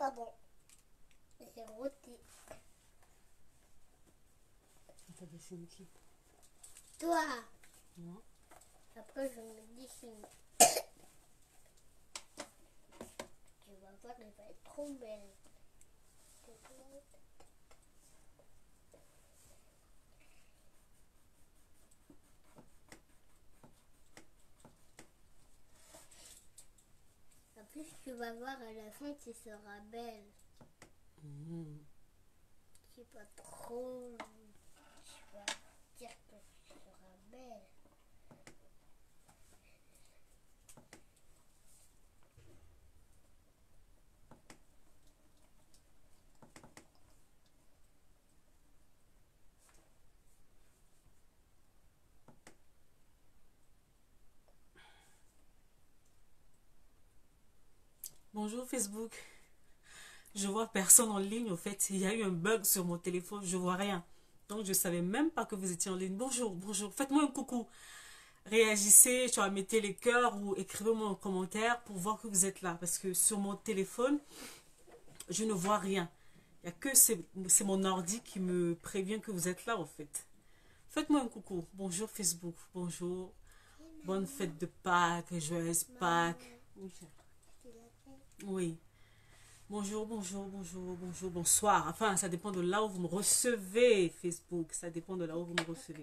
bon. J'ai roté. T'as dessiné qui? Toi. Moi. Après, je me dessine. Tu vas voir, elle va être trop belle. En plus, tu vas voir à la fin, tu seras belle. C'est pas trop. Tu vas dire que tu seras belle. Bonjour Facebook. Je vois personne en ligne. Au fait, il y a eu un bug sur mon téléphone. Je vois rien. Donc, je savais même pas que vous étiez en ligne. Bonjour, bonjour. Faites-moi un coucou. Réagissez, tu vois, mettez les cœurs ou écrivez-moi un commentaire pour voir que vous êtes là. Parce que sur mon téléphone, je ne vois rien. Il n'y a que c'est mon ordi qui me prévient que vous êtes là, en fait. Faites-moi un coucou. Bonjour Facebook. Bonjour. Bonne fête de Pâques. Joyeuse Pâques. Oui. Bonjour, bonjour, bonjour, bonjour, bonsoir. Enfin, ça dépend de là où vous me recevez, Facebook. Ça dépend de là où vous me recevez.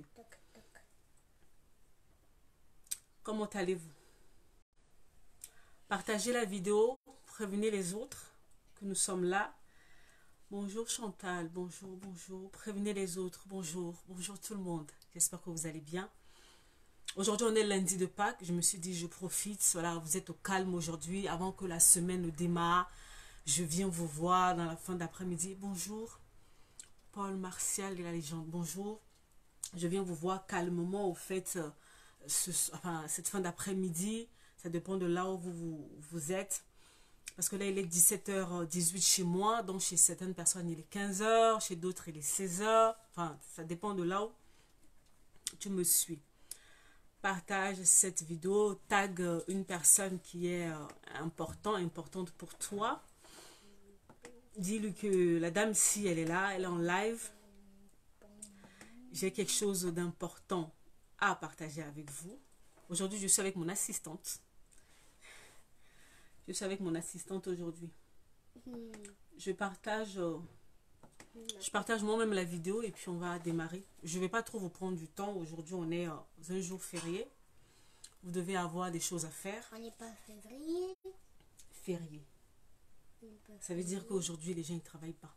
Comment allez-vous? Partagez la vidéo, prévenez les autres que nous sommes là. Bonjour Chantal, bonjour, bonjour. Prévenez les autres, bonjour, bonjour tout le monde. J'espère que vous allez bien. Aujourd'hui, on est lundi de Pâques. Je me suis dit, je profite. Voilà, vous êtes au calme aujourd'hui, avant que la semaine ne démarre. Je viens vous voir dans la fin d'après-midi. Bonjour, Paul Martial et la légende. Bonjour. Je viens vous voir calmement, au fait, cette fin d'après-midi. Ça dépend de là où vous êtes. Parce que là, il est 17h18 chez moi. Donc, chez certaines personnes, il est 15h. Chez d'autres, il est 16h. Enfin, ça dépend de là où tu me suis. Partage cette vidéo. Tag une personne qui est importante pour toi. Dis-lui que la dame, si elle est là, elle est en live. J'ai quelque chose d'important à partager avec vous. Aujourd'hui, je suis avec mon assistante. Je suis avec mon assistante aujourd'hui. Je partage moi-même la vidéo et puis on va démarrer. Je ne vais pas trop vous prendre du temps. Aujourd'hui, on est un jour férié. Vous devez avoir des choses à faire. On n'est pas février. Férié. Ça veut dire qu'aujourd'hui, les gens ne travaillent pas.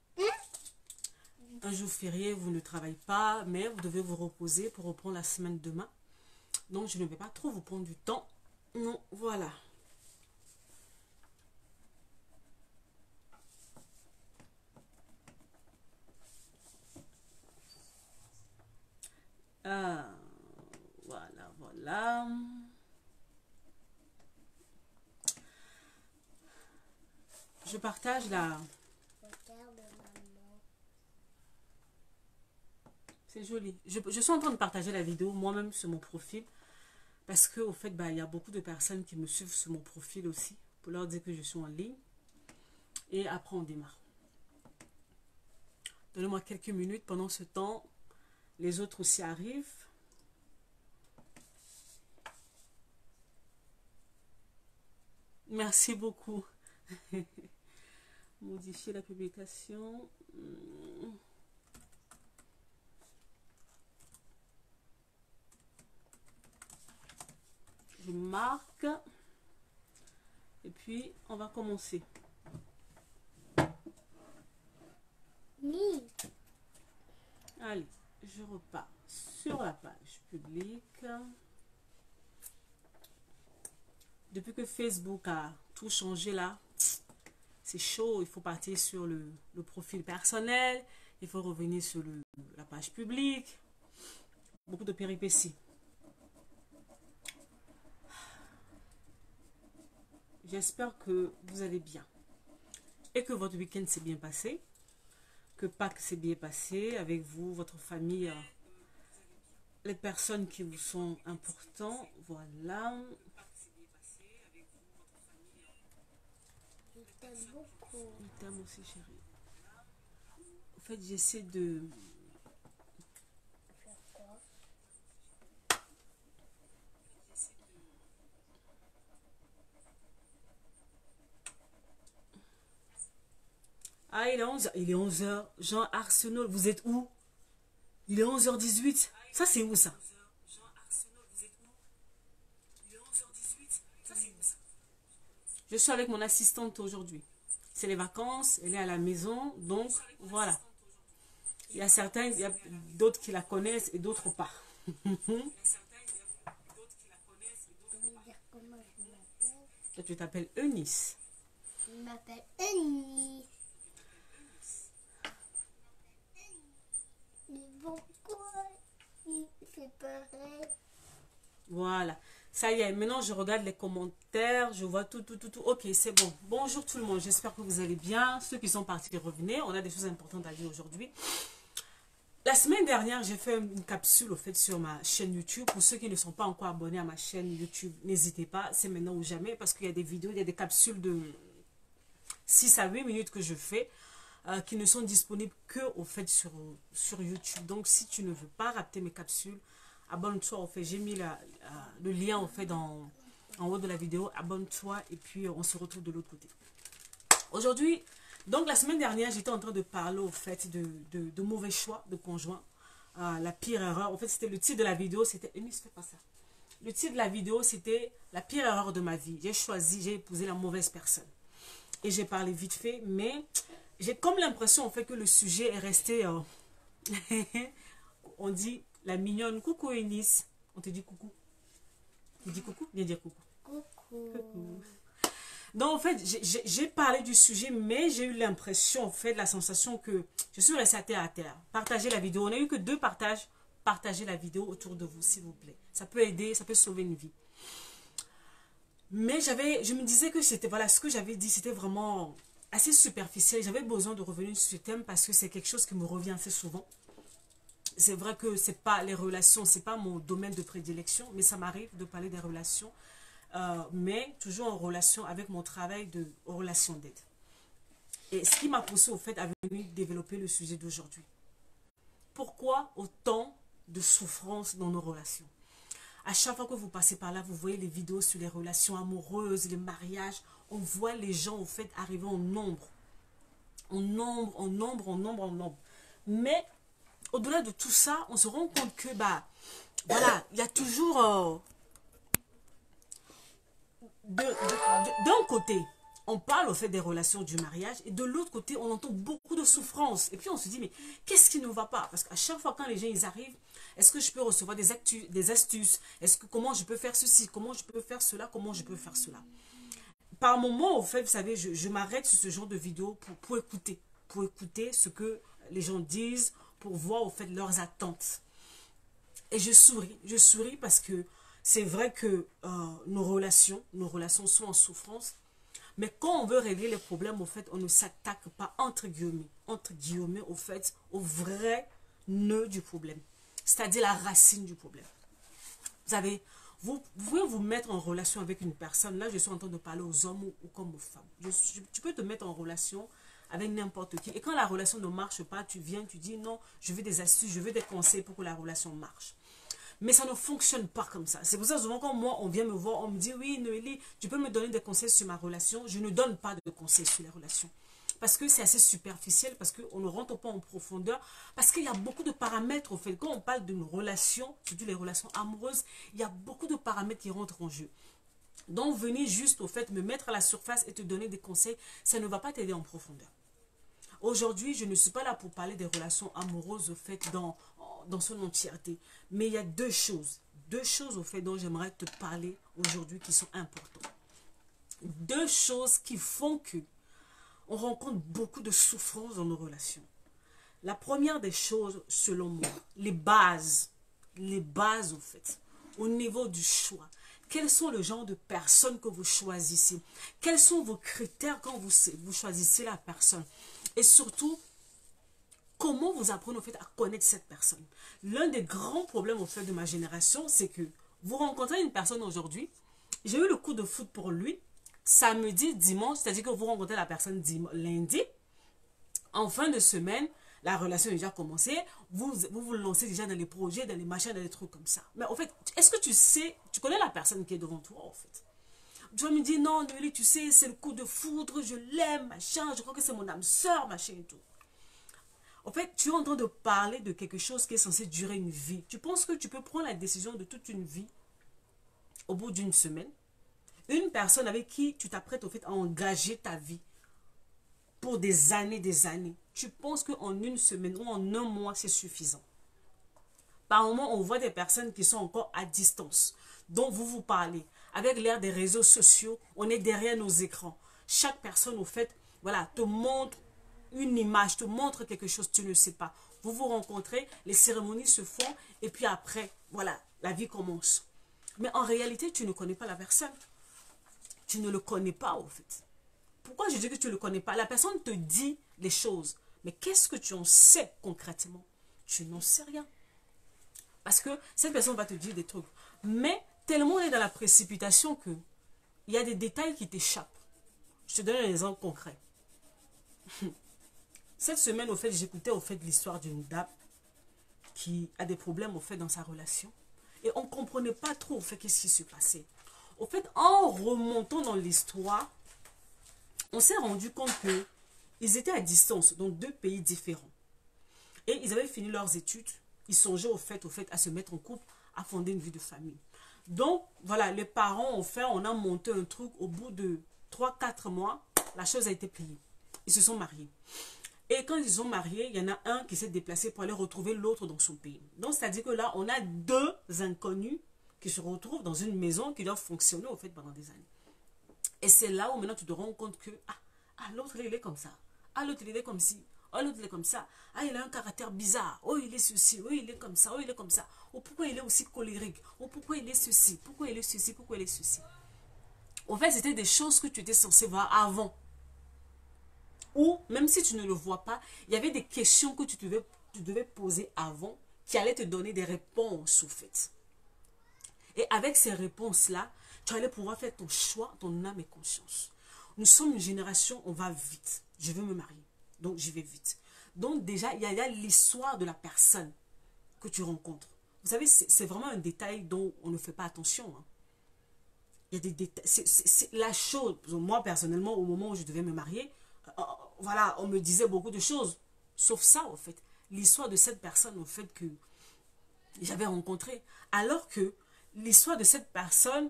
Un jour férié, vous ne travaillez pas, mais vous devez vous reposer pour reprendre la semaine demain. Donc, je ne vais pas trop vous prendre du temps. Non, voilà. Voilà, voilà. Je partage la... Regarde, maman. C'est joli. Je suis en train de partager la vidéo moi-même sur mon profil. Parce que, au fait, il y a beaucoup de personnes qui me suivent sur mon profil aussi. Pour leur dire que je suis en ligne. Et après, on démarre. Donnez-moi quelques minutes. Pendant ce temps, les autres aussi arrivent. Merci beaucoup. Modifier la publication. Je marque. Et puis, on va commencer. Oui. Allez, je repars sur la page publique. Depuis que Facebook a tout changé là, c'est chaud. Il faut partir sur le profil personnel. Il faut revenir sur la page publique. Beaucoup de péripéties. J'espère que vous allez bien. Et que votre week-end s'est bien passé. Que Pâques s'est bien passé avec vous, votre famille. Les personnes qui vous sont importantes. Voilà. t'aime beaucoup. Je t'aime aussi, chérie. En fait, j'essaie de... Faire quoi? Ah, il est 11h. Il est 11h. Jean Arsenault, vous êtes où? Il est 11h18. Ça, c'est où, ça? Je suis avec mon assistante aujourd'hui. C'est les vacances, elle est à la maison, donc voilà. Il y a certains, il y a d'autres qui la connaissent et d'autres pas. Je vais dire comment je m'appelle. Toi, tu t'appelles Eunice. Je m'appelle Annie. Mais pourquoi il fait pareil? Voilà. Ça y est, maintenant je regarde les commentaires, je vois tout. Ok, c'est bon. Bonjour tout le monde, j'espère que vous allez bien. Ceux qui sont partis, revenez. On a des choses importantes à dire aujourd'hui. La semaine dernière, j'ai fait une capsule au fait sur ma chaîne YouTube. Pour ceux qui ne sont pas encore abonnés à ma chaîne YouTube, n'hésitez pas, c'est maintenant ou jamais parce qu'il y a des vidéos, il y a des capsules de 6 à 8 minutes que je fais qui ne sont disponibles que au fait sur YouTube. Donc si tu ne veux pas rater mes capsules, abonne-toi au fait. J'ai mis le lien au fait en haut de la vidéo. Abonne-toi et puis on se retrouve de l'autre côté. Aujourd'hui, donc la semaine dernière, j'étais en train de parler au fait de mauvais choix de conjoint. La pire erreur. En fait, c'était le titre de la vidéo, c'était... Eunice, fais pas ça. Le titre de la vidéo, c'était la pire erreur de ma vie. J'ai épousé la mauvaise personne. Et j'ai parlé vite fait, mais j'ai comme l'impression en fait que le sujet est resté... on dit la mignonne. Coucou Eunice. On te dit coucou. Tu dis coucou? Viens dire coucou. Coucou. Donc en fait, j'ai parlé du sujet, mais j'ai eu l'impression, en fait, la sensation que je suis restée à terre. Partagez la vidéo. On n'a eu que 2 partages. Partagez la vidéo autour de vous, s'il vous plaît. Ça peut aider, ça peut sauver une vie. Mais je me disais que c'était, voilà, ce que j'avais dit, c'était vraiment assez superficiel. J'avais besoin de revenir sur ce thème parce que c'est quelque chose qui me revient assez souvent. C'est vrai que c'est pas les relations, c'est pas mon domaine de prédilection, mais ça m'arrive de parler des relations. Mais toujours en relation avec mon travail en relation d'aide. Et ce qui m'a poussé au fait à venir développer le sujet d'aujourd'hui. Pourquoi autant de souffrance dans nos relations? À chaque fois que vous passez par là, vous voyez les vidéos sur les relations amoureuses, les mariages, on voit les gens au fait arriver en nombre. En nombre. Mais au-delà de tout ça, on se rend compte que voilà, il y a toujours... d'un côté, on parle au fait des relations du mariage et de l'autre côté, on entend beaucoup de souffrance. Et puis on se dit, mais qu'est-ce qui ne va pas? Parce qu'à chaque fois quand les gens ils arrivent, est-ce que je peux recevoir des astuces? Comment je peux faire ceci? Comment je peux faire cela? Comment je peux faire cela? Par moment, au fait, vous savez, je m'arrête sur ce genre de vidéo pour écouter. Pour écouter ce que les gens disent, pour voir au fait leurs attentes. Et je souris parce que c'est vrai que nos relations sont en souffrance. Mais quand on veut régler les problèmes, au fait, on ne s'attaque pas, entre guillemets, au fait, au vrai nœud du problème. C'est-à-dire la racine du problème. Vous savez, vous pouvez vous mettre en relation avec une personne. Là, je suis en train de parler aux hommes ou comme aux femmes. Tu peux te mettre en relation avec n'importe qui. Et quand la relation ne marche pas, tu viens, tu dis non, je veux des astuces, je veux des conseils pour que la relation marche. Mais ça ne fonctionne pas comme ça. C'est pour ça souvent quand moi, on vient me voir, on me dit, oui, Noélie, tu peux me donner des conseils sur ma relation. Je ne donne pas de conseils sur les relations. Parce que c'est assez superficiel, parce qu'on ne rentre pas en profondeur, parce qu'il y a beaucoup de paramètres, au fait. Quand on parle d'une relation, surtout les relations amoureuses, il y a beaucoup de paramètres qui rentrent en jeu. Donc, venir juste, au fait, me mettre à la surface et te donner des conseils, ça ne va pas t'aider en profondeur. Aujourd'hui, je ne suis pas là pour parler des relations amoureuses, au fait, dans son entièreté. Mais il y a deux choses au fait dont j'aimerais te parler aujourd'hui qui sont importantes. 2 choses qui font que on rencontre beaucoup de souffrance dans nos relations. La première des choses, selon moi, les bases au fait, au niveau du choix. Quels sont le genre de personnes que vous choisissez? Quels sont vos critères quand vous choisissez la personne? Et surtout, comment vous apprenez au fait à connaître cette personne? L'un des grands problèmes au fait de ma génération, c'est que vous rencontrez une personne aujourd'hui, j'ai eu le coup de foudre pour lui, samedi, dimanche, c'est-à-dire que vous rencontrez la personne lundi, en fin de semaine, la relation est déjà commencée, vous lancez déjà dans les projets, dans les machins, dans les trucs comme ça. Mais en fait, est-ce que tu sais, tu connais la personne qui est devant toi en fait? Tu vas me dire, non, Noélie, tu sais, c'est le coup de foudre, je l'aime, machin, je crois que c'est mon âme sœur, machin et tout. En fait, tu es en train de parler de quelque chose qui est censé durer une vie. Tu penses que tu peux prendre la décision de toute une vie au bout d'une semaine? Une personne avec qui tu t'apprêtes au fait à engager ta vie pour des années, tu penses qu'en une semaine ou en un mois, c'est suffisant? Par moment, on voit des personnes qui sont encore à distance, dont vous vous parlez. Avec l'ère des réseaux sociaux, on est derrière nos écrans. Chaque personne, au fait, voilà, te montre une image, te montre quelque chose, tu ne sais pas. Vous vous rencontrez, les cérémonies se font, et puis après, voilà, la vie commence. Mais en réalité, tu ne connais pas la personne. Tu ne le connais pas, au fait. Pourquoi je dis que tu ne le connais pas? La personne te dit les choses. Mais qu'est-ce que tu en sais concrètement? Tu n'en sais rien. Parce que cette personne va te dire des trucs. Mais tellement on est dans la précipitation que il y a des détails qui t'échappent. Je te donne un exemple concret. Cette semaine, au fait, j'écoutais au fait l'histoire d'une dame qui a des problèmes au fait dans sa relation. Et on ne comprenait pas trop au fait qu'est-ce qui se passait. Au fait, en remontant dans l'histoire, on s'est rendu compte qu'ils étaient à distance, dans deux pays différents. Et ils avaient fini leurs études. Ils songeaient au fait à se mettre en couple, à fonder une vie de famille. Donc, voilà, les parents ont fait, on a monté un truc. Au bout de 3-4 mois, la chose a été pliée. Ils se sont mariés. Et quand ils sont mariés, il y en a un qui s'est déplacé pour aller retrouver l'autre dans son pays. Donc, c'est-à-dire que là, on a deux inconnus qui se retrouvent dans une maison qui doit fonctionner au fait pendant des années. Et c'est là où maintenant tu te rends compte que l'autre il est comme ça. Ah, l'autre il est comme ci. Ah, l'autre il est comme ça. Ah, il a un caractère bizarre. Oh, il est ceci. Oh, il est comme ça. Oh, il est comme ça. Oh, pourquoi il est aussi colérique. Oh, pourquoi il est ceci. Pourquoi il est ceci. Pourquoi il est ceci. En fait, c'était des choses que tu étais censé voir avant. Ou, même si tu ne le vois pas, il y avait des questions que tu devais poser avant qui allaient te donner des réponses, au fait. Et avec ces réponses-là, tu allais pouvoir faire ton choix, ton âme et conscience. Nous sommes une génération, on va vite. Je veux me marier, donc j'y vais vite. Donc déjà, il y a l'histoire de la personne que tu rencontres. Vous savez, c'est vraiment un détail dont on ne fait pas attention. Hein. Il y a des détails. C'est la chose. Moi, personnellement, au moment où je devais me marier, voilà, on me disait beaucoup de choses. Sauf ça, en fait. L'histoire de cette personne, en fait, que j'avais rencontrée. Alors que l'histoire de cette personne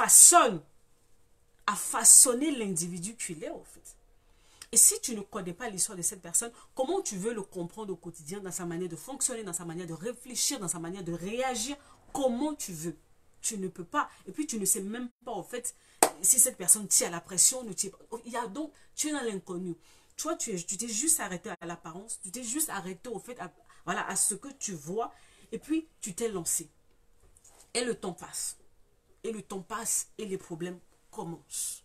a façonné l'individu qu'il est, en fait. Et si tu ne connais pas l'histoire de cette personne, comment tu veux le comprendre au quotidien, dans sa manière de fonctionner, dans sa manière de réfléchir, dans sa manière de réagir? Comment tu veux? Tu ne peux pas. Et puis, tu ne sais même pas, en fait, si cette personne tient à la pression, ne tient pas. Il y a donc, tu es dans l'inconnu. Toi, tu t'es juste arrêté à l'apparence, tu t'es juste arrêté, au fait, voilà, à ce que tu vois, et puis, tu t'es lancé. Et le temps passe. Et le temps passe, et les problèmes commencent.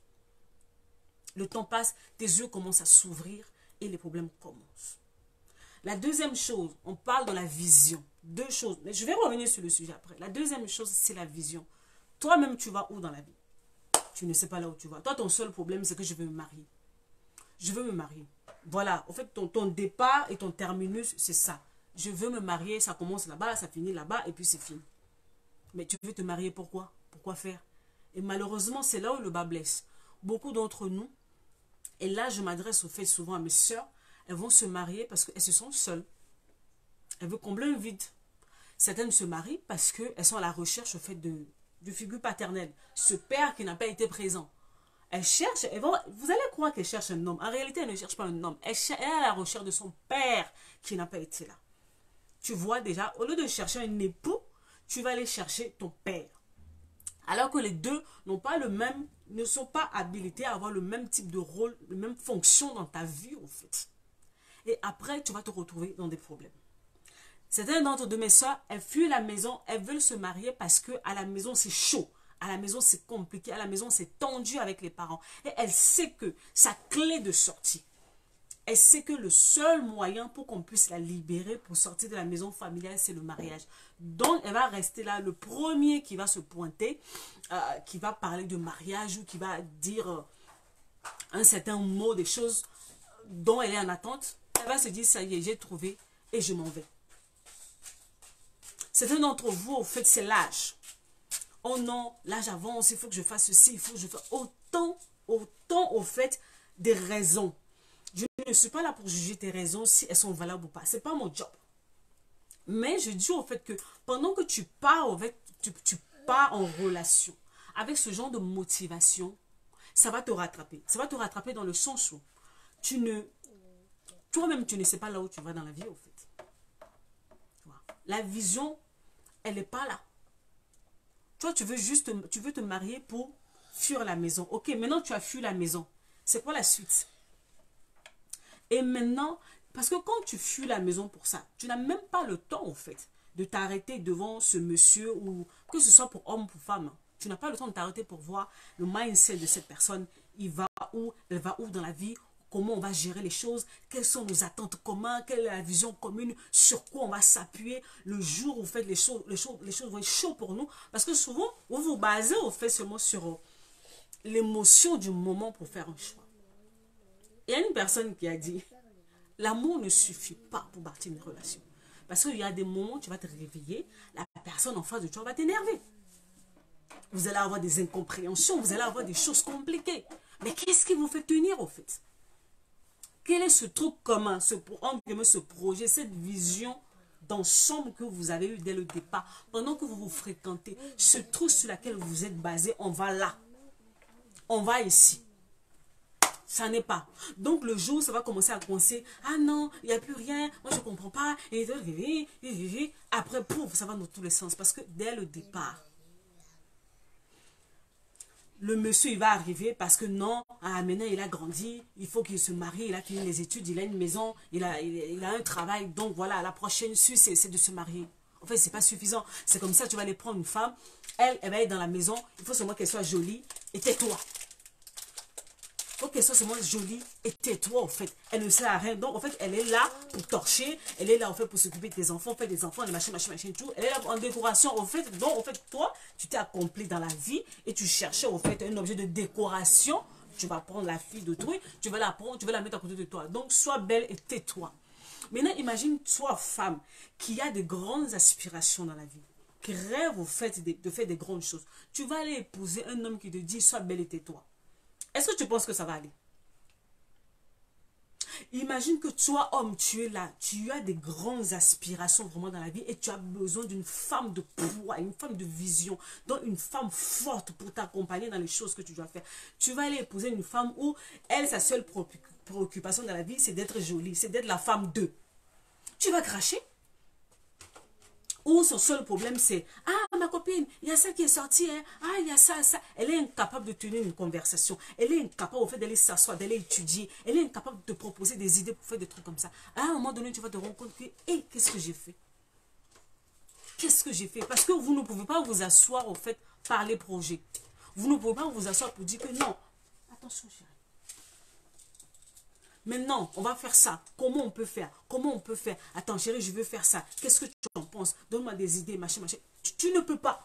Le temps passe, tes yeux commencent à s'ouvrir et les problèmes commencent. La deuxième chose, on parle de la vision. Deux choses, mais je vais revenir sur le sujet après. La deuxième chose, c'est la vision. Toi-même, tu vas où dans la vie? Tu ne sais pas là où tu vas. Toi, ton seul problème, c'est que je veux me marier. Je veux me marier. Voilà, en fait, ton départ et ton terminus, c'est ça. Je veux me marier, ça commence là-bas, ça finit là-bas et puis c'est fini. Mais tu veux te marier, pourquoi? Pourquoi faire? Et malheureusement, c'est là où le bas blesse. Beaucoup d'entre nous, et là, je m'adresse au fait souvent à mes sœurs, elles vont se marier parce qu'elles se sentent seules. Elles veulent combler un vide. Certaines se marient parce qu'elles sont à la recherche au fait de figure paternelle. Ce père qui n'a pas été présent. Elles cherchent, vous allez croire qu'elles cherchent un homme. En réalité, elles ne cherchent pas un homme. Elle est à la recherche de son père qui n'a pas été là. Tu vois déjà, au lieu de chercher un époux, tu vas aller chercher ton père. Alors que les deux n'ont pas le même, ne sont pas habilités à avoir le même type de rôle, la même fonction dans ta vie, en fait. Et après, tu vas te retrouver dans des problèmes. Certaines d'entre mes soeurs, elles fuient la maison, elles veulent se marier parce qu'à la maison, c'est chaud. À la maison, c'est compliqué. À la maison, c'est tendu avec les parents. Et elle sait que sa clé de sortie, elle sait que le seul moyen pour qu'on puisse la libérer pour sortir de la maison familiale, c'est le mariage. Donc, elle va rester là. Le premier qui va se pointer, qui va parler de mariage ou qui va dire un certain mot, des choses dont elle est en attente, elle va se dire, ça y est, j'ai trouvé et je m'en vais. Certains d'entre vous, au fait, c'est l'âge. Oh non, l'âge avance, il faut que je fasse ceci, il faut que je fasse autant, au fait, des raisons. Je ne suis pas là pour juger tes raisons si elles sont valables ou pas. Ce n'est pas mon job. Mais je dis au fait que pendant que tu pars, tu pars en relation avec ce genre de motivation, ça va te rattraper. Ça va te rattraper dans le sens où toi-même, tu ne sais pas là où tu vas dans la vie, au fait. La vision, elle n'est pas là. Toi, tu veux te marier pour fuir la maison. Ok, maintenant tu as fui la maison. C'est quoi la suite? Et maintenant, parce que quand tu fuis la maison pour ça, tu n'as même pas le temps, au fait, de t'arrêter devant ce monsieur, ou que ce soit pour homme ou pour femme. Tu n'as pas le temps de t'arrêter pour voir le mindset de cette personne. Il va où? Elle va où dans la vie? Comment on va gérer les choses? Quelles sont nos attentes communes? Quelle est la vision commune? Sur quoi on va s'appuyer le jour où les choses vont être chaudes pour nous? Parce que souvent, vous vous basez, au fait, seulement sur l'émotion du moment pour faire un choix. Il y a une personne qui a dit, l'amour ne suffit pas pour bâtir une relation. Parce qu'il y a des moments où tu vas te réveiller, la personne en face de toi va t'énerver. Vous allez avoir des incompréhensions, vous allez avoir des choses compliquées. Mais qu'est-ce qui vous fait tenir, au fait? Quel est ce truc commun, ce projet, cette vision d'ensemble que vous avez eu dès le départ, pendant que vous vous fréquentez, ce truc sur lequel vous êtes basé, on va là. On va ici. Ça n'est pas. Donc le jour où ça va commencer à coincer, ah non, il n'y a plus rien, moi je ne comprends pas, et après, pouf, ça va dans tous les sens. Parce que dès le départ, le monsieur, il va arriver parce que non, ah, maintenant il a grandi, il faut qu'il se marie, il a fini les études, il a une maison, il a un travail, donc voilà, la prochaine suite, c'est de se marier. En fait, c'est pas suffisant. C'est comme ça, tu vas aller prendre une femme, elle va être dans la maison, il faut seulement qu'elle soit jolie, et tais-toi. Il faut qu'elle soit seulement jolie et tais-toi, en fait. Elle ne sert à rien. Donc, en fait, elle est là pour torcher. Elle est là, en fait, pour s'occuper de tes enfants, faire des enfants, des machins, tout. Elle est là en décoration, en fait. Donc, en fait, toi, tu t'es accompli dans la vie et tu cherchais, en fait, un objet de décoration. Tu vas prendre la fille d'autrui, tu vas la prendre, tu vas la mettre à côté de toi. Donc, sois belle et tais-toi. Maintenant, imagine, toi, femme, qui a de grandes aspirations dans la vie, qui rêve, au fait, de faire des grandes choses. Tu vas aller épouser un homme qui te dit, sois belle et tais-toi. Est-ce que tu penses que ça va aller? Imagine que toi, homme, tu es là, tu as des grandes aspirations vraiment dans la vie et tu as besoin d'une femme de poids, une femme de vision, donc une femme forte pour t'accompagner dans les choses que tu dois faire. Tu vas aller épouser une femme où elle, sa seule préoccupation dans la vie, c'est d'être jolie, c'est d'être la femme d'eux. Tu vas cracher? Ou son seul problème c'est, ah ma copine, il y a ça qui est sorti, hein? Ah il y a ça, ça. Elle est incapable de tenir une conversation. Elle est incapable au fait d'aller s'asseoir, d'aller étudier. Elle est incapable de te proposer des idées pour faire des trucs comme ça. À un moment donné, tu vas te rendre compte que, hé, qu'est-ce que j'ai fait? Qu'est-ce que j'ai fait? Parce que vous ne pouvez pas vous asseoir au fait par les projets. Vous ne pouvez pas vous asseoir pour dire que non. Attention chérie. Maintenant, on va faire ça. Comment on peut faire? Comment on peut faire? Attends, chérie, je veux faire ça. Qu'est-ce que tu en penses? Donne-moi des idées, machin, machin. Tu ne peux pas.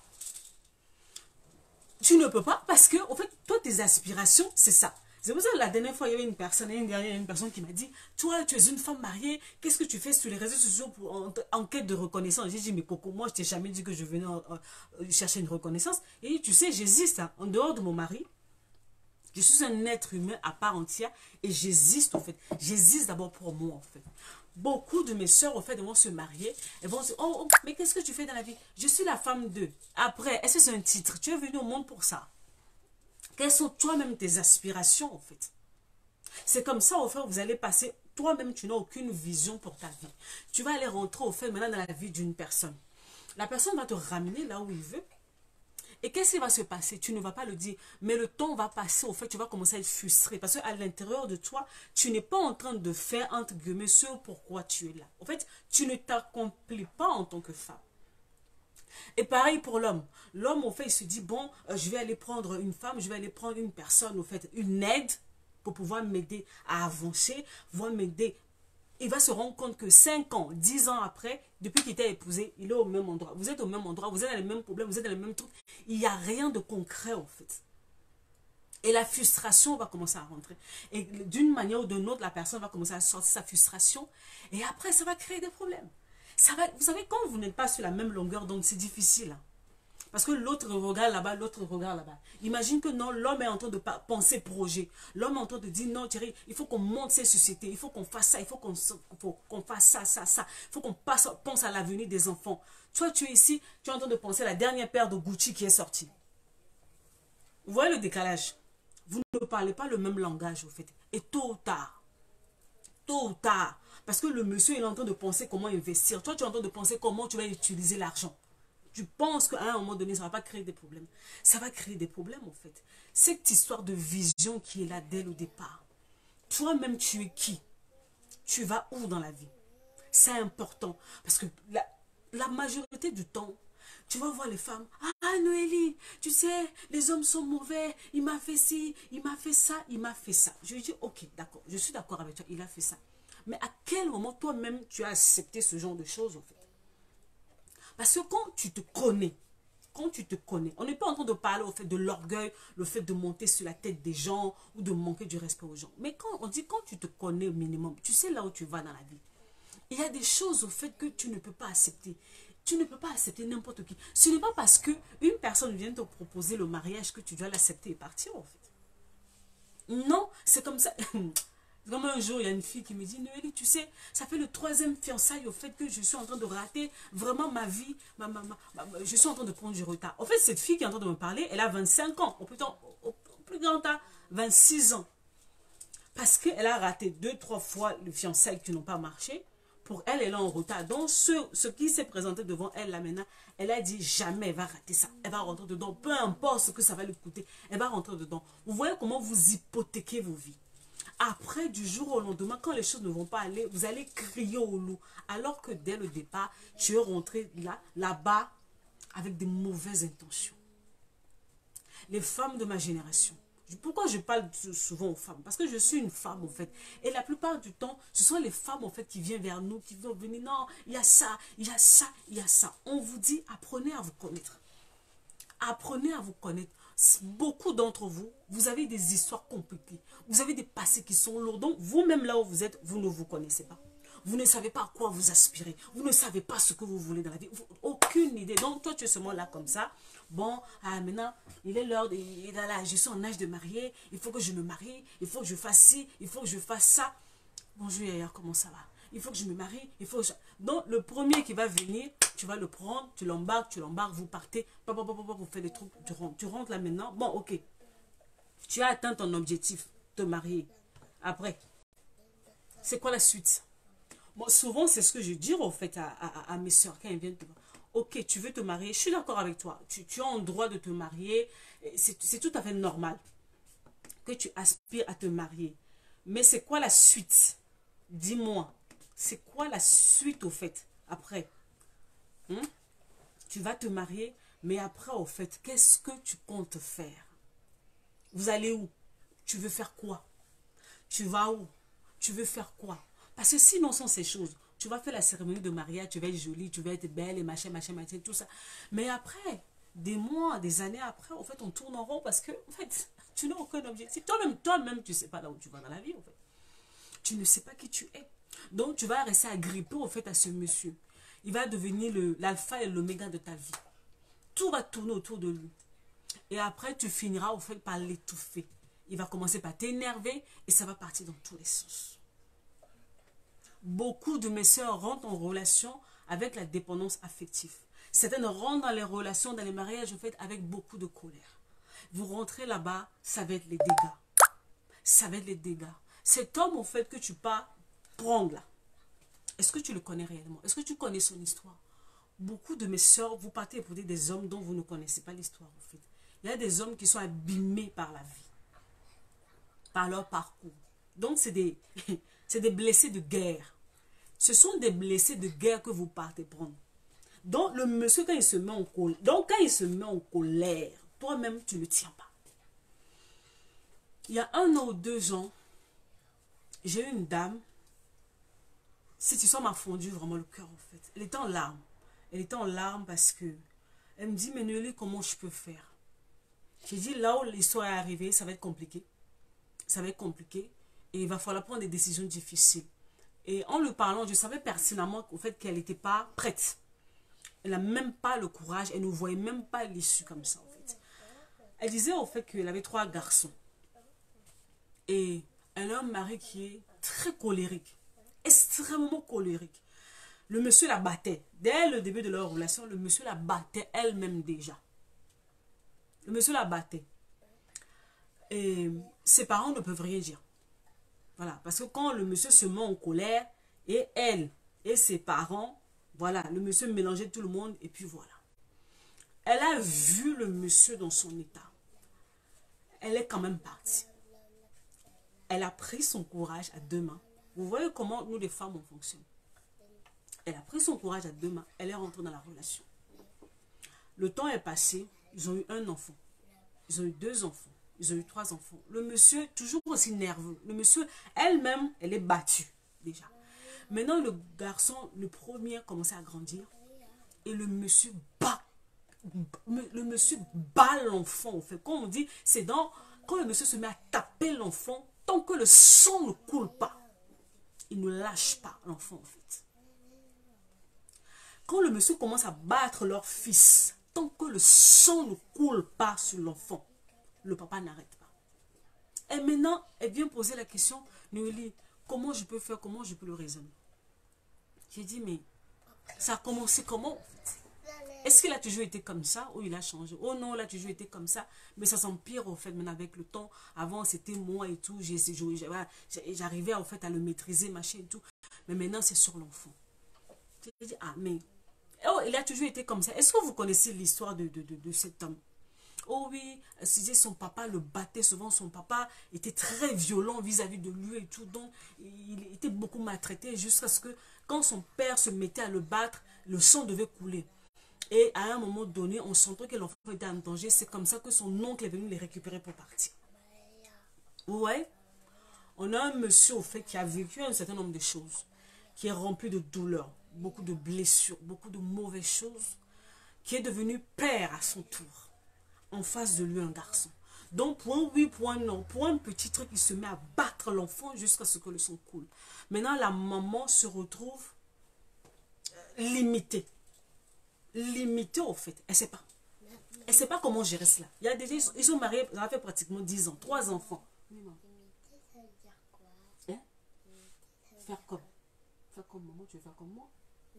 Tu ne peux pas parce que, en fait, toi, tes aspirations, c'est ça. C'est pour ça que la dernière fois, il y avait une personne qui m'a dit, toi, tu es une femme mariée, qu'est-ce que tu fais sur les réseaux sociaux en quête de reconnaissance? J'ai dit, mais Coco, moi, je t'ai jamais dit que je venais chercher une reconnaissance. Et tu sais, j'existe, hein, en dehors de mon mari. Je suis un être humain à part entière et j'existe en fait. J'existe d'abord pour moi en fait. Beaucoup de mes soeurs, en fait, vont se marier. Elles vont se dire, oh, mais qu'est-ce que tu fais dans la vie? Je suis la femme d'eux. Après, est-ce que c'est un titre? Tu es venu au monde pour ça. Quelles sont toi-même tes aspirations en fait? C'est comme ça, au fait, vous allez passer. Toi-même, tu n'as aucune vision pour ta vie. Tu vas aller rentrer au fait maintenant dans la vie d'une personne. La personne va te ramener là où il veut. Et qu'est-ce qui va se passer? Tu ne vas pas le dire, mais le temps va passer, au fait, tu vas commencer à être frustré. Parce qu'à l'intérieur de toi, tu n'es pas en train de faire, entre guillemets, ce pourquoi tu es là. En fait, tu ne t'accomplis pas en tant que femme. Et pareil pour l'homme. L'homme, au fait, il se dit, bon, je vais aller prendre une femme, je vais aller prendre une personne, au fait, une aide pour pouvoir m'aider à avancer, pouvoir m'aider. Il va se rendre compte que 5 ans, 10 ans après, depuis qu'il t'a épousé, il est au même endroit. Vous êtes au même endroit, vous êtes dans les mêmes problèmes, vous êtes dans les mêmes trucs. Il n'y a rien de concret en fait. Et la frustration va commencer à rentrer. Et d'une manière ou d'une autre, la personne va commencer à sortir sa frustration. Et après, ça va créer des problèmes. Vous savez, quand vous n'êtes pas sur la même longueur d'onde, c'est difficile. Hein. Parce que l'autre regarde là-bas, l'autre regarde là-bas. Imagine que non, l'homme est en train de penser projet. L'homme est en train de dire non, Thierry, il faut qu'on monte ces sociétés, il faut qu'on fasse ça, il faut qu'on fasse ça, ça. Il faut qu'on pense à l'avenir des enfants. Toi, tu es ici, tu es en train de penser à la dernière paire de Gucci qui est sortie. Vous voyez le décalage? Vous ne parlez pas le même langage, au fait. Et tôt ou tard, parce que le monsieur il est en train de penser comment investir. Toi, tu es en train de penser comment tu vas utiliser l'argent. Tu penses qu'à un moment donné, ça ne va pas créer des problèmes. Ça va créer des problèmes, en fait. Cette histoire de vision qui est là dès le départ. Toi-même, tu es qui? Tu vas où dans la vie? C'est important. Parce que la majorité du temps, tu vas voir les femmes. Ah, Noélie, tu sais, les hommes sont mauvais. Il m'a fait ci, il m'a fait ça, il m'a fait ça. Je lui dis, ok, d'accord, je suis d'accord avec toi, il a fait ça. Mais à quel moment toi-même tu as accepté ce genre de choses, en fait? Parce que quand tu te connais, on n'est pas en train de parler au fait de l'orgueil, le fait de monter sur la tête des gens ou de manquer du respect aux gens. Mais quand on dit quand tu te connais au minimum, tu sais là où tu vas dans la vie. Il y a des choses au fait que tu ne peux pas accepter. Tu ne peux pas accepter n'importe qui. Ce n'est pas parce qu'une personne vient te proposer le mariage que tu dois l'accepter et partir en fait. Non, c'est comme ça. Comme un jour, il y a une fille qui me dit, Noélie, tu sais, ça fait le 3e fiançailles au fait que je suis en train de rater vraiment ma vie. Je suis en train de prendre du retard. En fait, cette fille qui est en train de me parler, elle a 25 ans. Au plus grand temps, 26 ans. Parce qu'elle a raté 2-3 fois le fiançailles qui n'ont pas marché. Pour elle, elle est en retard. Donc, ce qui s'est présenté devant elle, là maintenant, elle a dit jamais elle va rater ça. Elle va rentrer dedans. Peu importe ce que ça va lui coûter, elle va rentrer dedans. Vous voyez comment vous hypothéquez vos vies. Après, du jour au lendemain, quand les choses ne vont pas aller, vous allez crier au loup. Alors que dès le départ, tu es rentré là-bas avec des mauvaises intentions. Les femmes de ma génération. Pourquoi je parle souvent aux femmes? Parce que je suis une femme, en fait. Et la plupart du temps, ce sont les femmes, en fait, qui viennent vers nous, qui vont venir. Non, il y a ça, il y a ça, il y a ça. On vous dit, apprenez à vous connaître. Apprenez à vous connaître. Beaucoup d'entre vous, vous avez des histoires compliquées. Vous avez des passés qui sont lourds. Donc, vous-même là où vous êtes, vous ne vous connaissez pas. Vous ne savez pas à quoi vous aspirez. Vous ne savez pas ce que vous voulez dans la vie. Aucune idée. Donc, toi, tu es seulement là comme ça. Bon, maintenant, il est l'heure, je suis en âge de marier. Il faut que je me marie. Il faut que je fasse ci. Il faut que je fasse ça. Bonjour, Yaya, comment ça va? Il faut que je me marie. Donc, le premier qui va venir, tu vas le prendre, tu l'embarques, vous partez. Vous faites des trucs, tu rentres là maintenant. Bon, ok. Tu as atteint ton objectif, te marier. Après, c'est quoi la suite? Bon, souvent, c'est ce que je dis en fait à mes soeurs quand elles viennent te voir. Ok, tu veux te marier, je suis d'accord avec toi. Tu as le droit de te marier. C'est tout à fait normal que tu aspires à te marier. Mais c'est quoi la suite? Dis-moi. C'est quoi la suite au fait après? Tu vas te marier, mais après au fait, qu'est-ce que tu comptes faire? Vous allez où? Tu veux faire quoi? Tu vas où? Tu veux faire quoi? Parce que sinon, sont ces choses. Tu vas faire la cérémonie de mariage, tu vas être jolie, tu vas être belle et machin, tout ça. Mais après, des mois, des années après, en fait, on tourne en rond parce que, en fait, tu n'as aucun objectif. Toi-même, tu ne sais pas là où tu vas dans la vie, en fait. Tu ne sais pas qui tu es. Donc, tu vas rester agrippé, en fait, à ce monsieur. Il va devenir l'alpha et l'oméga de ta vie. Tout va tourner autour de lui. Et après, tu finiras, en fait, par l'étouffer. Il va commencer par t'énerver et ça va partir dans tous les sens. Beaucoup de mes sœurs rentrent en relation avec la dépendance affective. Certaines rentrent dans les relations, dans les mariages, en fait, avec beaucoup de colère. Vous rentrez là-bas, ça va être les dégâts. Ça va être les dégâts. Cet homme, en fait, que tu pars prendre là, est-ce que tu le connais réellement? Est-ce que tu connais son histoire? Beaucoup de mes sœurs, vous partez épouser des hommes dont vous ne connaissez pas l'histoire, en fait. Il y a des hommes qui sont abîmés par la vie, par leur parcours. Donc, c'est des blessés de guerre. Ce sont des blessés de guerre que vous partez prendre. Donc, le monsieur, quand il se met en colère, toi-même, tu ne le tiens pas. Il y a 1 an ou 2 ans, j'ai eu une dame. Cette histoire m'a fondu vraiment le cœur, en fait. Elle était en larmes. Elle était en larmes parce que elle me dit, mais Noélie, comment je peux faire? J'ai dit, là où l'histoire est arrivée, ça va être compliqué. Ça va être compliqué. Et il va falloir prendre des décisions difficiles. Et en lui parlant, je savais pertinemment qu'au fait qu'elle n'était pas prête. Elle n'a même pas le courage. Elle ne voyait même pas l'issue comme ça, en fait. Elle disait au fait qu'elle avait 3 garçons. Et elle a un mari qui est très colérique. Extrêmement colérique. Le monsieur la battait. Dès le début de leur relation, le monsieur la battait elle-même déjà. Le monsieur la battait. Et ses parents ne peuvent rien dire. Voilà. Parce que quand le monsieur se met en colère, et elle et ses parents, voilà, le monsieur mélangeait tout le monde, et puis voilà. Elle a vu le monsieur dans son état. Elle est quand même partie. Elle a pris son courage à 2 mains. Vous voyez comment nous les femmes on fonctionne. Elle a pris son courage à 2 mains. Elle est rentrée dans la relation. Le temps est passé. Ils ont eu 1 enfant. Ils ont eu 2 enfants. Ils ont eu 3 enfants. Le monsieur, toujours aussi nerveux. Le monsieur, elle-même, elle est battue déjà. Maintenant, le garçon, le premier, commençait à grandir. Et le monsieur bat. Le monsieur bat l'enfant, en fait. Quand on dit, c'est quand le monsieur se met à taper l'enfant, tant que le sang ne coule pas, il ne lâche pas l'enfant, en fait. Quand le monsieur commence à battre leur fils, tant que le sang ne coule pas sur l'enfant, le papa n'arrête pas. Et maintenant, elle vient poser la question, Noélie, comment je peux faire, comment je peux le raisonner? J'ai dit, mais ça a commencé comment, en fait? Est-ce qu'il a toujours été comme ça ou il a changé? Oh non, il a toujours été comme ça, mais ça s'empire, au fait, maintenant avec le temps. Avant, c'était moi et tout, j'arrivais, en fait, à le maîtriser, machin et tout. Mais maintenant, c'est sur l'enfant. J'ai dit, ah, mais... Oh, il a toujours été comme ça. Est-ce que vous connaissez l'histoire de cet homme? Oh oui, son papa le battait souvent. Son papa était très violent vis-à-vis de lui et tout. Donc, il était beaucoup maltraité jusqu'à ce que quand son père se mettait à le battre, le sang devait couler. Et à un moment donné, on sentait que l'enfant était en danger. C'est comme ça que son oncle est venu les récupérer pour partir. Ouais. On a un monsieur, au fait, qui a vécu un certain nombre de choses, qui est rempli de douleurs, beaucoup de blessures, beaucoup de mauvaises choses, qui est devenu père à son tour. En face de lui, un garçon. Donc, point oui, point non. Pour un petit truc, il se met à battre l'enfant jusqu'à ce que le sang coule. Maintenant, la maman se retrouve limitée. Limitée, au fait. Elle ne sait pas. Elle ne sait pas comment gérer cela. Il y a des gens, ils sont mariés, ça fait pratiquement 10 ans, 3 enfants. Hein? Faire comme? Faire comme maman, tu veux faire comme moi?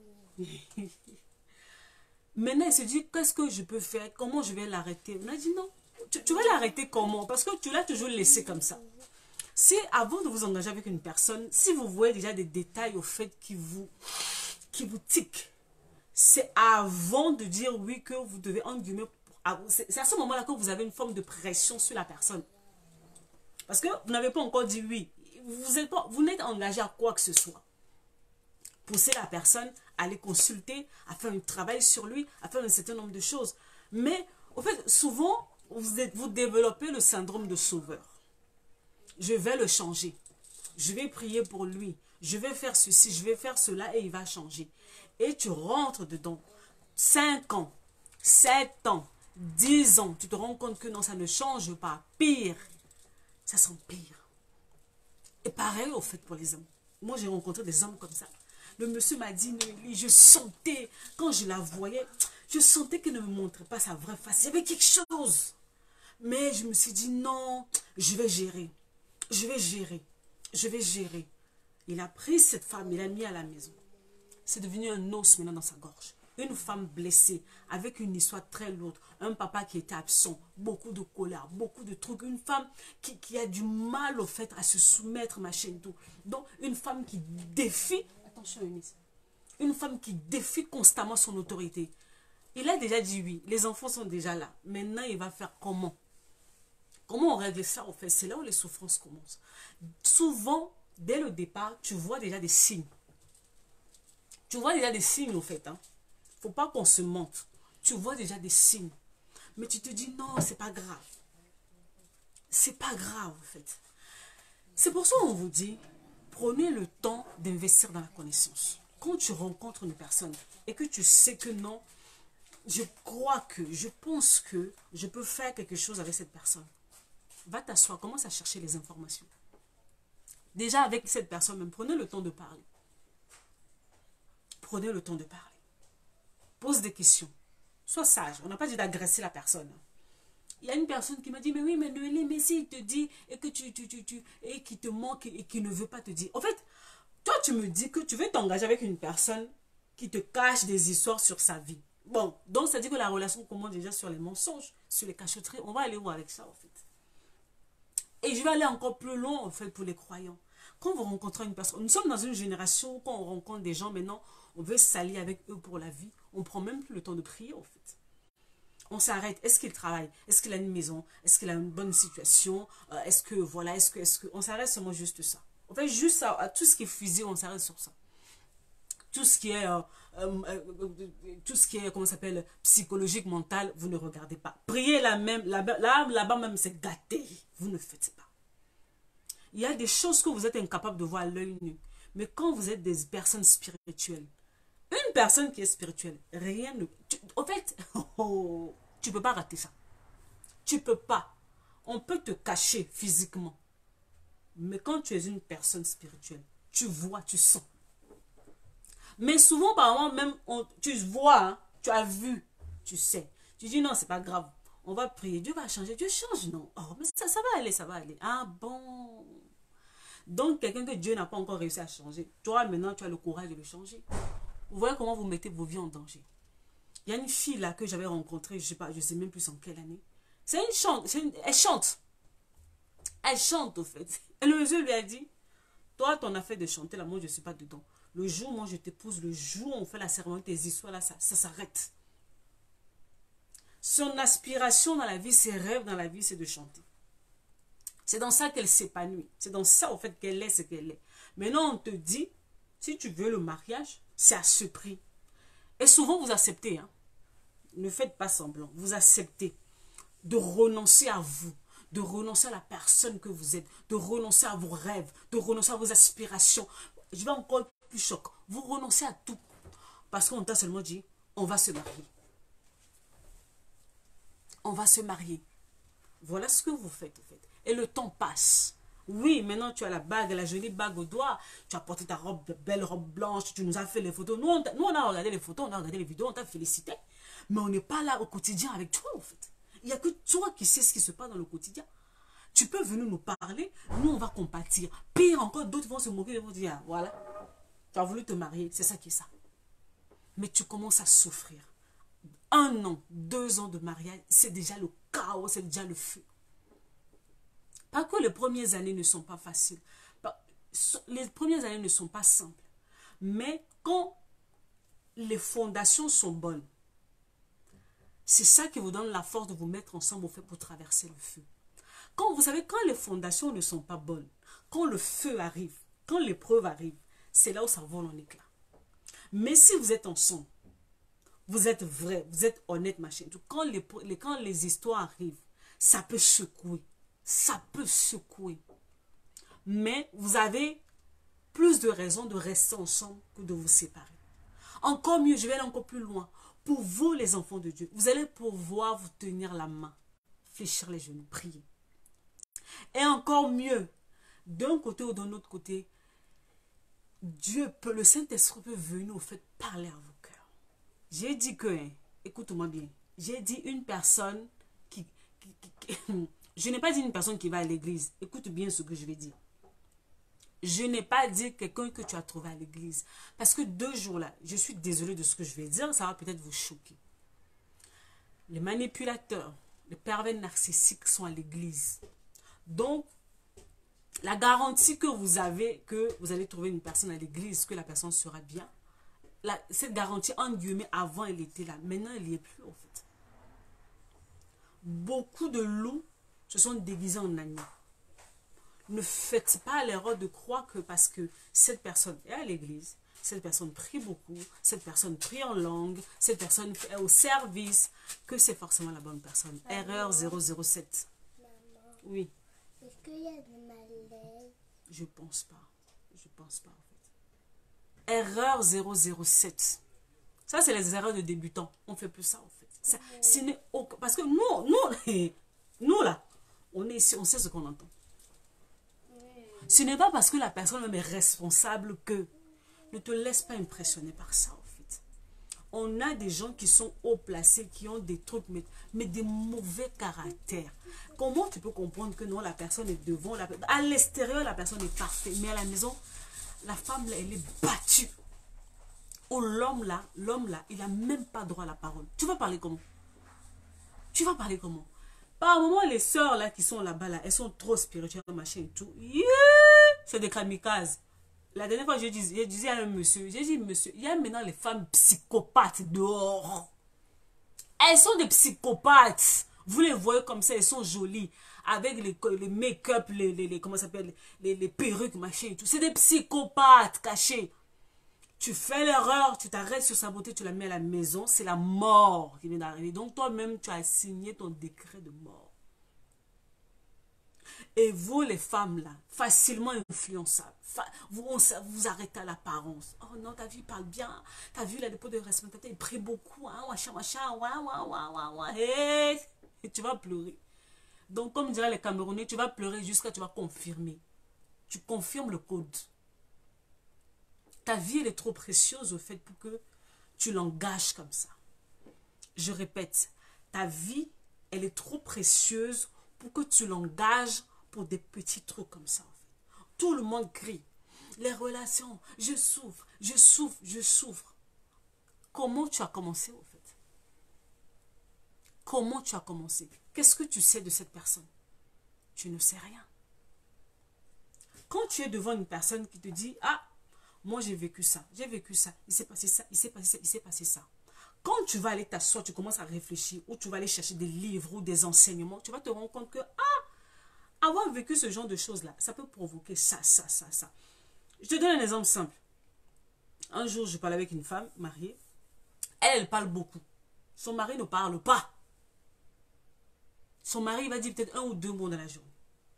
Maintenant, elle se dit, qu'est-ce que je peux faire? Comment je vais l'arrêter? On a dit non. Tu vas l'arrêter comment? Parce que tu l'as toujours laissé comme ça. Si avant de vous engager avec une personne, si vous voyez déjà des détails au fait qui vous tiquent, c'est avant de dire oui que vous devez, en guillemets, c'est à ce moment-là que vous avez une forme de pression sur la personne. Parce que vous n'avez pas encore dit oui. Vous n'êtes engagé à quoi que ce soit. Pousser la personne à aller consulter, à faire un travail sur lui, à faire un certain nombre de choses. Mais, au fait, souvent, vous développez le syndrome de sauveur. Je vais le changer. Je vais prier pour lui. Je vais faire ceci, je vais faire cela et il va changer. Et tu rentres dedans. 5 ans, 7 ans, 10 ans, tu te rends compte que non, ça ne change pas. Pire, ça s'empire. Et pareil, au fait, pour les hommes. Moi, j'ai rencontré des hommes comme ça. Le monsieur m'a dit, Noélie, je sentais, quand je la voyais, je sentais qu'elle ne me montrait pas sa vraie face. Il y avait quelque chose. Mais je me suis dit, non, je vais gérer. Je vais gérer. Je vais gérer. Il a pris cette femme, il l'a mis à la maison. C'est devenu un os maintenant dans sa gorge. Une femme blessée, avec une histoire très lourde. Un papa qui était absent, beaucoup de colère, beaucoup de trucs. Une femme qui a du mal au fait à se soumettre, machin, tout. Donc, une femme qui défie... Attention, Eunice. Une femme qui défie constamment son autorité. Il a déjà dit oui. Les enfants sont déjà là. Maintenant, il va faire comment? Comment on règle ça, en fait? C'est là où les souffrances commencent. Souvent, dès le départ, tu vois déjà des signes. Tu vois déjà des signes, en fait. Hein. Faut pas qu'on se mente. Tu vois déjà des signes. Mais tu te dis, non, c'est pas grave. C'est pas grave, en fait. C'est pour ça qu'on vous dit, prenez le temps d'investir dans la connaissance. Quand tu rencontres une personne et que tu sais que non, je crois que, je pense que je peux faire quelque chose avec cette personne. Va t'asseoir, commence à chercher les informations. Déjà avec cette personne même, prenez le temps de parler. Prenez le temps de parler. Pose des questions. Sois sage. On n'a pas dit d'agresser la personne. Il y a une personne qui m'a dit, mais oui, mais Noélie, mais s'il te dit et que et qui te manque et qui ne veut pas te dire. En fait, toi, tu me dis que tu veux t'engager avec une personne qui te cache des histoires sur sa vie. Bon, donc ça dit que la relation commence déjà sur les mensonges, sur les cachotteries. On va aller où avec ça, en fait. Et je vais aller encore plus loin, en fait, pour les croyants. Quand vous rencontrez une personne, nous sommes dans une génération où quand on rencontre des gens, maintenant, on veut s'allier avec eux pour la vie. On ne prend même plus le temps de prier, en fait. On s'arrête. Est-ce qu'il travaille? Est-ce qu'il a une maison? Est-ce qu'il a une bonne situation? Est-ce que, voilà, est-ce que... On s'arrête seulement juste ça. On fait juste à tout ce qui est physique, on s'arrête sur ça. Tout ce qui est, comment ça s'appelle, psychologique, mental, vous ne regardez pas. Prier là-bas même, c'est gâté. Vous ne faites pas. Il y a des choses que vous êtes incapable de voir à l'œil nu. Mais quand vous êtes des personnes spirituelles, une personne qui est spirituelle, rien ne... En fait, tu ne peux pas rater ça. Tu ne peux pas. On peut te cacher physiquement. Mais quand tu es une personne spirituelle, tu vois, tu sens. Mais souvent, par moment, même, tu vois, hein, tu as vu, tu sais. Tu dis non, c'est pas grave. On va prier, Dieu va changer. Dieu change, non. Oh, mais ça va aller, ça va aller. Ah bon. Donc, quelqu'un que Dieu n'a pas encore réussi à changer, toi, maintenant, tu as le courage de le changer. Vous voyez comment vous mettez vos vies en danger. Il y a une fille là que j'avais rencontrée, je sais même plus en quelle année. C'est une chante, elle chante. Elle chante, au fait. Et le monsieur lui a dit, toi, ton affaire de chanter là, moi, je ne suis pas dedans. Le jour où moi, je t'épouse, le jour où on fait la cérémonie, tes histoires là, ça s'arrête. Son aspiration dans la vie, ses rêves dans la vie, c'est de chanter. C'est dans ça qu'elle s'épanouit. C'est dans ça, au fait, qu'elle est ce qu'elle est. Maintenant, on te dit, si tu veux le mariage, c'est à ce prix. Et souvent, vous acceptez. Hein. Ne faites pas semblant. Vous acceptez de renoncer à vous, de renoncer à la personne que vous êtes, de renoncer à vos rêves, de renoncer à vos aspirations. Je vais encore plus choc. Vous renoncez à tout. Parce qu'on t'a seulement dit, on va se marier. On va se marier. Voilà ce que vous faites, en fait. Et le temps passe. Oui, maintenant tu as la bague, la jolie bague au doigt. Tu as porté ta robe, belle robe blanche. Tu nous as fait les photos. Nous, on a regardé les photos, on a regardé les vidéos, on t'a félicité. Mais on n'est pas là au quotidien avec toi, en fait. Il n'y a que toi qui sais ce qui se passe dans le quotidien. Tu peux venir nous parler, nous on va compatir. Pire encore, d'autres vont se moquer et vont dire, ah, voilà, tu as voulu te marier, c'est ça qui est ça. Mais tu commences à souffrir. 1 an, 2 ans de mariage, c'est déjà le chaos, c'est déjà le feu. Pas que les premières années ne sont pas faciles. Les premières années ne sont pas simples. Mais quand les fondations sont bonnes, c'est ça qui vous donne la force de vous mettre ensemble au fait pour traverser le feu. Quand vous savez, quand les fondations ne sont pas bonnes, quand le feu arrive, quand l'épreuve arrive, c'est là où ça vole en éclats. Mais si vous êtes ensemble, vous êtes vrai, vous êtes honnête, machin, quand les histoires arrivent, ça peut secouer. Ça peut secouer. Mais vous avez plus de raisons de rester ensemble que de vous séparer. Encore mieux, je vais aller encore plus loin. Pour vous, les enfants de Dieu, vous allez pouvoir vous tenir la main, fléchir les genoux, prier. Et encore mieux, d'un côté ou d'un autre côté, Dieu peut, le Saint-Esprit peut venir au fait parler à vos cœurs. J'ai dit que, hein, écoute-moi bien, j'ai dit une personne je n'ai pas dit une personne qui va à l'église. Écoute bien ce que je vais dire. Je n'ai pas dit quelqu'un que tu as trouvé à l'église. Parce que 2 jours là, je suis désolée de ce que je vais dire, ça va peut-être vous choquer. Les manipulateurs, les pervers narcissiques sont à l'église. Donc, la garantie que vous avez, que vous allez trouver une personne à l'église, que la personne sera bien, cette garantie, en guillemets, avant elle était là. Maintenant, elle n'y est plus en fait. Beaucoup de loups se sont déguisés en agneaux. Ne faites pas l'erreur de croire que parce que cette personne est à l'église, cette personne prie beaucoup, cette personne prie en langue, cette personne est au service, que c'est forcément la bonne personne. Maman. Erreur 007. Maman. Oui. Est-ce qu'il y a des malaises? Je pense pas. Je pense pas en fait. Erreur 007. Ça, c'est les erreurs de débutants. On fait plus ça, en fait. Ça, parce que nous, là, on est ici, on sait ce qu'on entend. Ce n'est pas parce que la personne même est responsable que ne te laisse pas impressionner par ça, en fait. On a des gens qui sont haut placés, qui ont des trucs, mais des mauvais caractères. Comment tu peux comprendre que non, la personne est devant, à l'extérieur, la personne est parfaite, mais à la maison, la femme, là, elle est battue. Ou l'homme là, il n'a même pas droit à la parole. Tu vas parler comment? Tu vas parler comment? Par moment, les sœurs là qui sont là-bas, là, elles sont trop spirituelles, machin et tout. Yeah! C'est des kamikazes. La dernière fois, je disais à un monsieur, j'ai dit, monsieur, il y a maintenant les femmes psychopathes dehors. Elles sont des psychopathes. Vous les voyez comme ça, elles sont jolies. Avec les make-up, comment ça s'appelle, les perruques, machin et tout. C'est des psychopathes cachés. Tu fais l'erreur, tu t'arrêtes sur sa beauté, tu la mets à la maison, c'est la mort qui vient d'arriver. Donc toi-même, tu as signé ton décret de mort. Et vous, les femmes, là, facilement influençables, vous arrêtez à l'apparence. Oh non, ta vie parle bien. Ta vie, la dépôt de responsabilité, il prie beaucoup. Hein, et tu vas pleurer. Donc, comme diraient les Camerounais, tu vas pleurer jusqu'à tu vas confirmer. Tu confirmes le code. Ta vie, elle est trop précieuse au fait pour que tu l'engages comme ça. Je répète, ta vie, elle est trop précieuse pour que tu l'engages pour des petits trucs comme ça. En fait. Tout le monde crie. Les relations, je souffre, je souffre, je souffre. Comment tu as commencé au fait? Comment tu as commencé? Qu'est-ce que tu sais de cette personne? Tu ne sais rien. Quand tu es devant une personne qui te dit, ah, moi, j'ai vécu ça, il s'est passé ça, il s'est passé ça, il s'est passé ça. Quand tu vas aller t'asseoir, tu commences à réfléchir, ou tu vas aller chercher des livres ou des enseignements, tu vas te rendre compte que, ah, avoir vécu ce genre de choses-là, ça peut provoquer ça, ça, ça, ça. Je te donne un exemple simple. Un jour, je parlais avec une femme mariée. Elle parle beaucoup. Son mari ne parle pas. Son mari va dire peut-être 1 ou 2 mots dans la journée.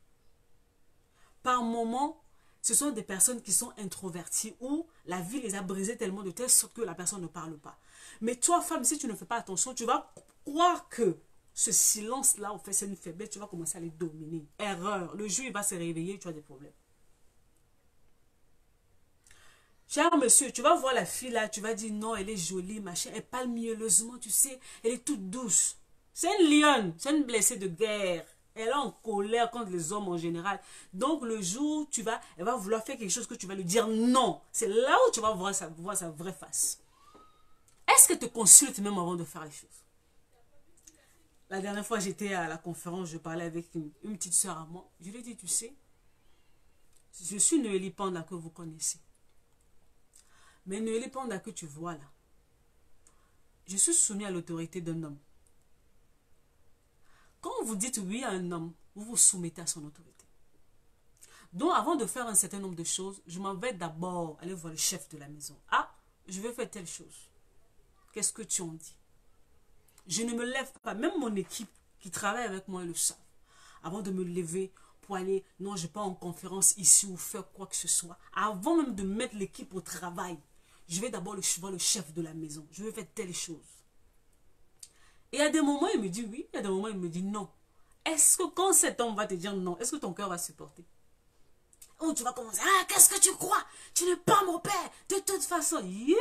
Par moment, ce sont des personnes qui sont introverties ou la vie les a brisées tellement de telle sorte que la personne ne parle pas. Mais toi, femme, si tu ne fais pas attention, tu vas croire que ce silence-là, en fait, c'est une faiblesse. Tu vas commencer à les dominer. Erreur. Le jour, il va se réveiller, tu as des problèmes. Cher monsieur, tu vas voir la fille là, tu vas dire non, elle est jolie, machin. Elle parle mielleusement, tu sais. Elle est toute douce. C'est une lionne, c'est une blessée de guerre. Elle est en colère contre les hommes en général. Donc, le jour où elle va vouloir faire quelque chose que tu vas lui dire non. C'est là où tu vas voir sa vraie face. Est-ce qu'elle te consulte même avant de faire les choses? La dernière fois, j'étais à la conférence, je parlais avec une petite soeur à moi. Je lui ai dit, tu sais, je suis Noélie Panda que vous connaissez. Mais Noélie Panda que tu vois là, je suis soumis à l'autorité d'un homme. Quand vous dites oui à un homme, vous vous soumettez à son autorité. Donc, avant de faire un certain nombre de choses, je m'en vais d'abord aller voir le chef de la maison. Ah, je vais faire telle chose. Qu'est-ce que tu en dis? Je ne me lève pas. Même mon équipe qui travaille avec moi le savent. Avant de me lever pour aller, non, je ne vais pas en conférence ici ou faire quoi que ce soit. Avant même de mettre l'équipe au travail, je vais d'abord voir le chef de la maison. Je vais faire telle chose. Et à des moments, il me dit oui, et à des moments, il me dit non. Est-ce que quand cet homme va te dire non, est-ce que ton cœur va supporter? Ou tu vas commencer, ah, qu'est-ce que tu crois? Tu n'es pas mon père. De toute façon, yeah.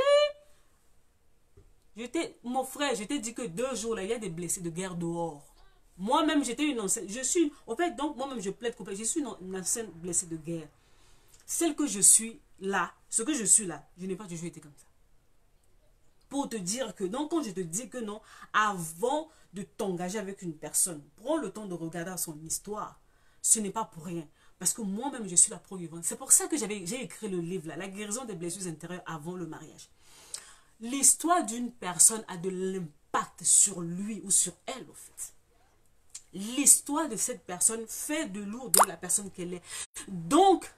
Mon frère, je t'ai dit que 2 jours là, il y a des blessés de guerre dehors. Moi-même, j'étais une ancienne, en fait, donc moi-même, je plaide coupable. Je suis une ancienne blessée de guerre. Celle que je suis là, ce que je suis là, je n'ai pas toujours été comme ça. Pour te dire que, donc quand je te dis que non, avant de t'engager avec une personne, prends le temps de regarder son histoire. Ce n'est pas pour rien. Parce que moi-même, je suis la preuve vivante. C'est pour ça que j'ai écrit le livre là, La guérison des blessures intérieures avant le mariage. L'histoire d'une personne a de l'impact sur lui ou sur elle, au fait. L'histoire de cette personne fait de l'eau de la personne qu'elle est. Donc,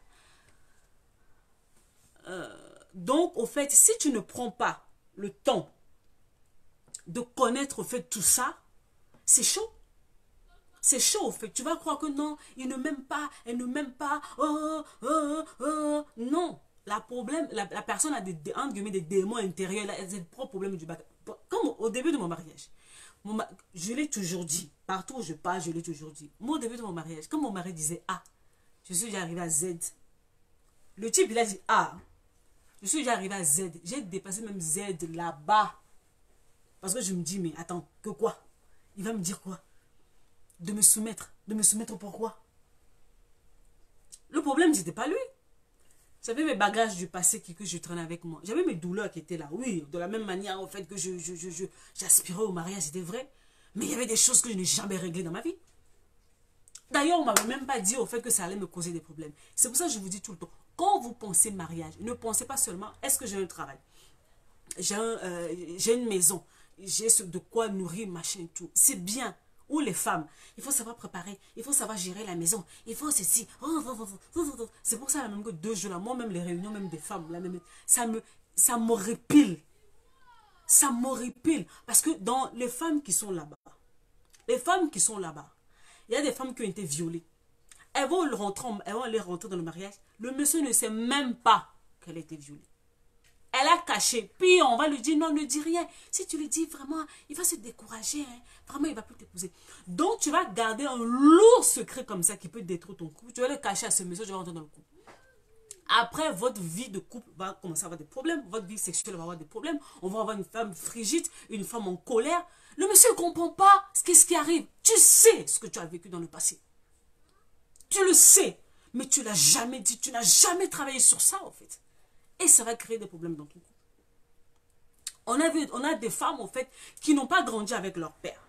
au fait, si tu ne prends pas le temps de connaître, au fait, tout ça, c'est chaud. C'est chaud, au fait. Tu vas croire que non, il ne m'aime pas, elle ne m'aime pas. Non. la personne a entre guillemets, des démons intérieurs, elle a des propres problèmes du bagage. Comme au début de mon mariage, je l'ai toujours dit, partout où je pars, je l'ai toujours dit. Moi, au début de mon mariage, quand mon mari disait A, je suis déjà arrivé à Z. Le type, il a dit A, je suis déjà arrivé à Z. J'ai dépassé même Z là-bas. Parce que je me dis, mais attends, que quoi? Il va me dire quoi? De me soumettre. De me soumettre pourquoi? Le problème, c'était pas lui. J'avais mes bagages du passé que je traînais avec moi. J'avais mes douleurs qui étaient là. Oui, de la même manière, au fait que j'aspirais au mariage, c'était vrai. Mais il y avait des choses que je n'ai jamais réglées dans ma vie. D'ailleurs, on ne m'avait même pas dit au fait que ça allait me causer des problèmes. C'est pour ça que je vous dis tout le temps, quand vous pensez mariage, ne pensez pas seulement, est-ce que j'ai un travail? J'ai une maison. J'ai de quoi nourrir, machin et tout. C'est bien. Ou les femmes, il faut savoir préparer, il faut savoir gérer la maison, il faut ceci. C'est pour ça même que 2 jours là, moi-même les réunions même des femmes, là, même, ça m'horripile. Ça m'horripile. Parce que dans les femmes qui sont là-bas, il y a des femmes qui ont été violées. Elles vont aller rentrer dans le mariage. Le monsieur ne sait même pas qu'elle a été violée. Elle a caché. Puis on va lui dire, non, ne dis rien. Si tu lui dis vraiment, il va se décourager. Hein. Vraiment, il ne va plus t'épouser. Donc, tu vas garder un lourd secret comme ça qui peut détruire ton couple. Tu vas le cacher à ce monsieur, tu vas rentrer dans le couple. Après, votre vie de couple va commencer à avoir des problèmes. Votre vie sexuelle va avoir des problèmes. On va avoir une femme frigide, une femme en colère. Le monsieur ne comprend pas ce qui arrive. Tu sais ce que tu as vécu dans le passé. Tu le sais. Mais tu ne l'as jamais dit. Tu n'as jamais travaillé sur ça, en fait. Et ça va créer des problèmes dans ton couple. On a des femmes, en fait, qui n'ont pas grandi avec leur père.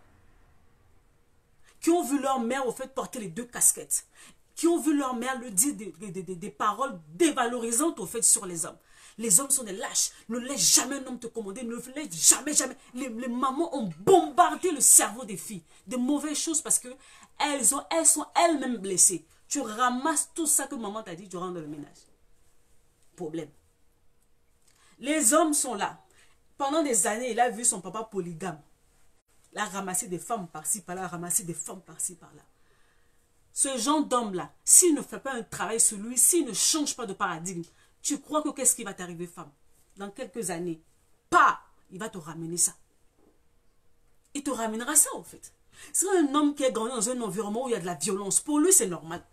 Qui ont vu leur mère, en fait, porter les 2 casquettes. Qui ont vu leur mère lui dire des paroles dévalorisantes, au fait, sur les hommes. Les hommes sont des lâches. Ne laisse jamais un homme te commander. Ne laisse jamais. Les mamans ont bombardé le cerveau des filles. De mauvaises choses parce que elles sont elles-mêmes blessées. Tu ramasses tout ça que maman t'a dit durant le ménage. Problème. Les hommes sont là. Pendant des années, il a vu son papa polygame. Il a ramassé des femmes par-ci, par-là, ramassé des femmes par-ci, par-là. Ce genre d'homme-là, s'il ne fait pas un travail sur lui, s'il ne change pas de paradigme, tu crois que qu'est-ce qui va t'arriver, femme? Dans quelques années, il va te ramener ça. Il te ramènera ça, en fait. C'est un homme qui est grandi dans un environnement où il y a de la violence. Pour lui, c'est normal.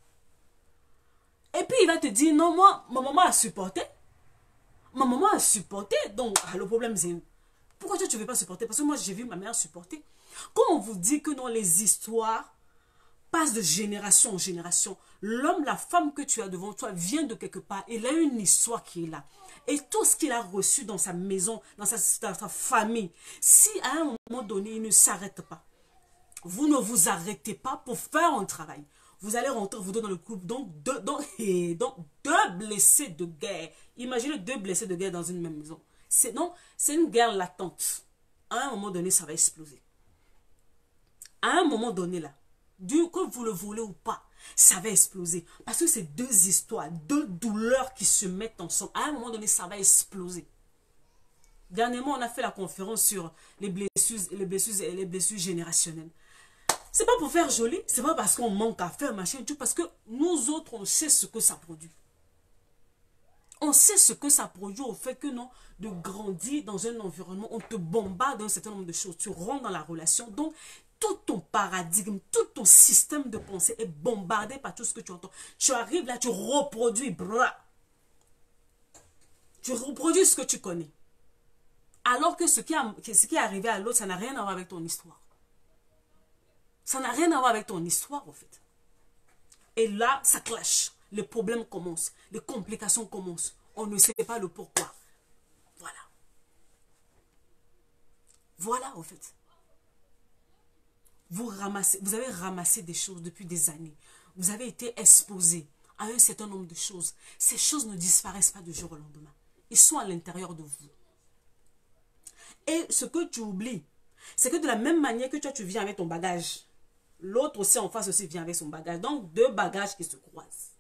Et puis, il va te dire, non, moi, ma maman a supporté. Ma maman a supporté, donc le problème c'est pourquoi toi tu ne veux pas supporter? Parce que moi j'ai vu ma mère supporter. Quand on vous dit que dans les histoires passent de génération en génération, l'homme, la femme que tu as devant toi vient de quelque part, il a une histoire qui est là. Et tout ce qu'il a reçu dans sa maison, dans sa famille, si à un moment donné il ne s'arrête pas, vous ne vous arrêtez pas pour faire un travail. Vous allez rentrer, vous deux dans le couple, donc deux blessés de guerre. Imaginez 2 blessés de guerre dans une même maison. C'est une guerre latente. À un moment donné, ça va exploser. À un moment donné, là, que vous le voulez ou pas, ça va exploser. Parce que c'est 2 histoires, 2 douleurs qui se mettent ensemble. À un moment donné, ça va exploser. Dernièrement, on a fait la conférence sur les blessures générationnelles. C'est pas pour faire joli, c'est pas parce qu'on manque à faire, machin, tout, parce que nous autres, on sait ce que ça produit. On sait ce que ça produit au fait que non, de grandir dans un environnement, on te bombarde d'un certain nombre de choses. Tu rentres dans la relation, donc tout ton paradigme, tout ton système de pensée est bombardé par tout ce que tu entends. Tu arrives là, tu reproduis, tu reproduis ce que tu connais. Alors que ce qui est arrivé à l'autre, ça n'a rien à voir avec ton histoire. Ça n'a rien à voir avec ton histoire, en fait. Et là, ça clash. Les problèmes commencent. Les complications commencent. On ne sait pas le pourquoi. Voilà. Voilà, en fait. Vous avez ramassé des choses depuis des années. Vous avez été exposé à un certain nombre de choses. Ces choses ne disparaissent pas du jour au lendemain. Ils sont à l'intérieur de vous. Et ce que tu oublies, c'est que de la même manière que toi, tu viens avec ton bagage, l'autre aussi en face aussi vient avec son bagage. Donc, 2 bagages qui se croisent.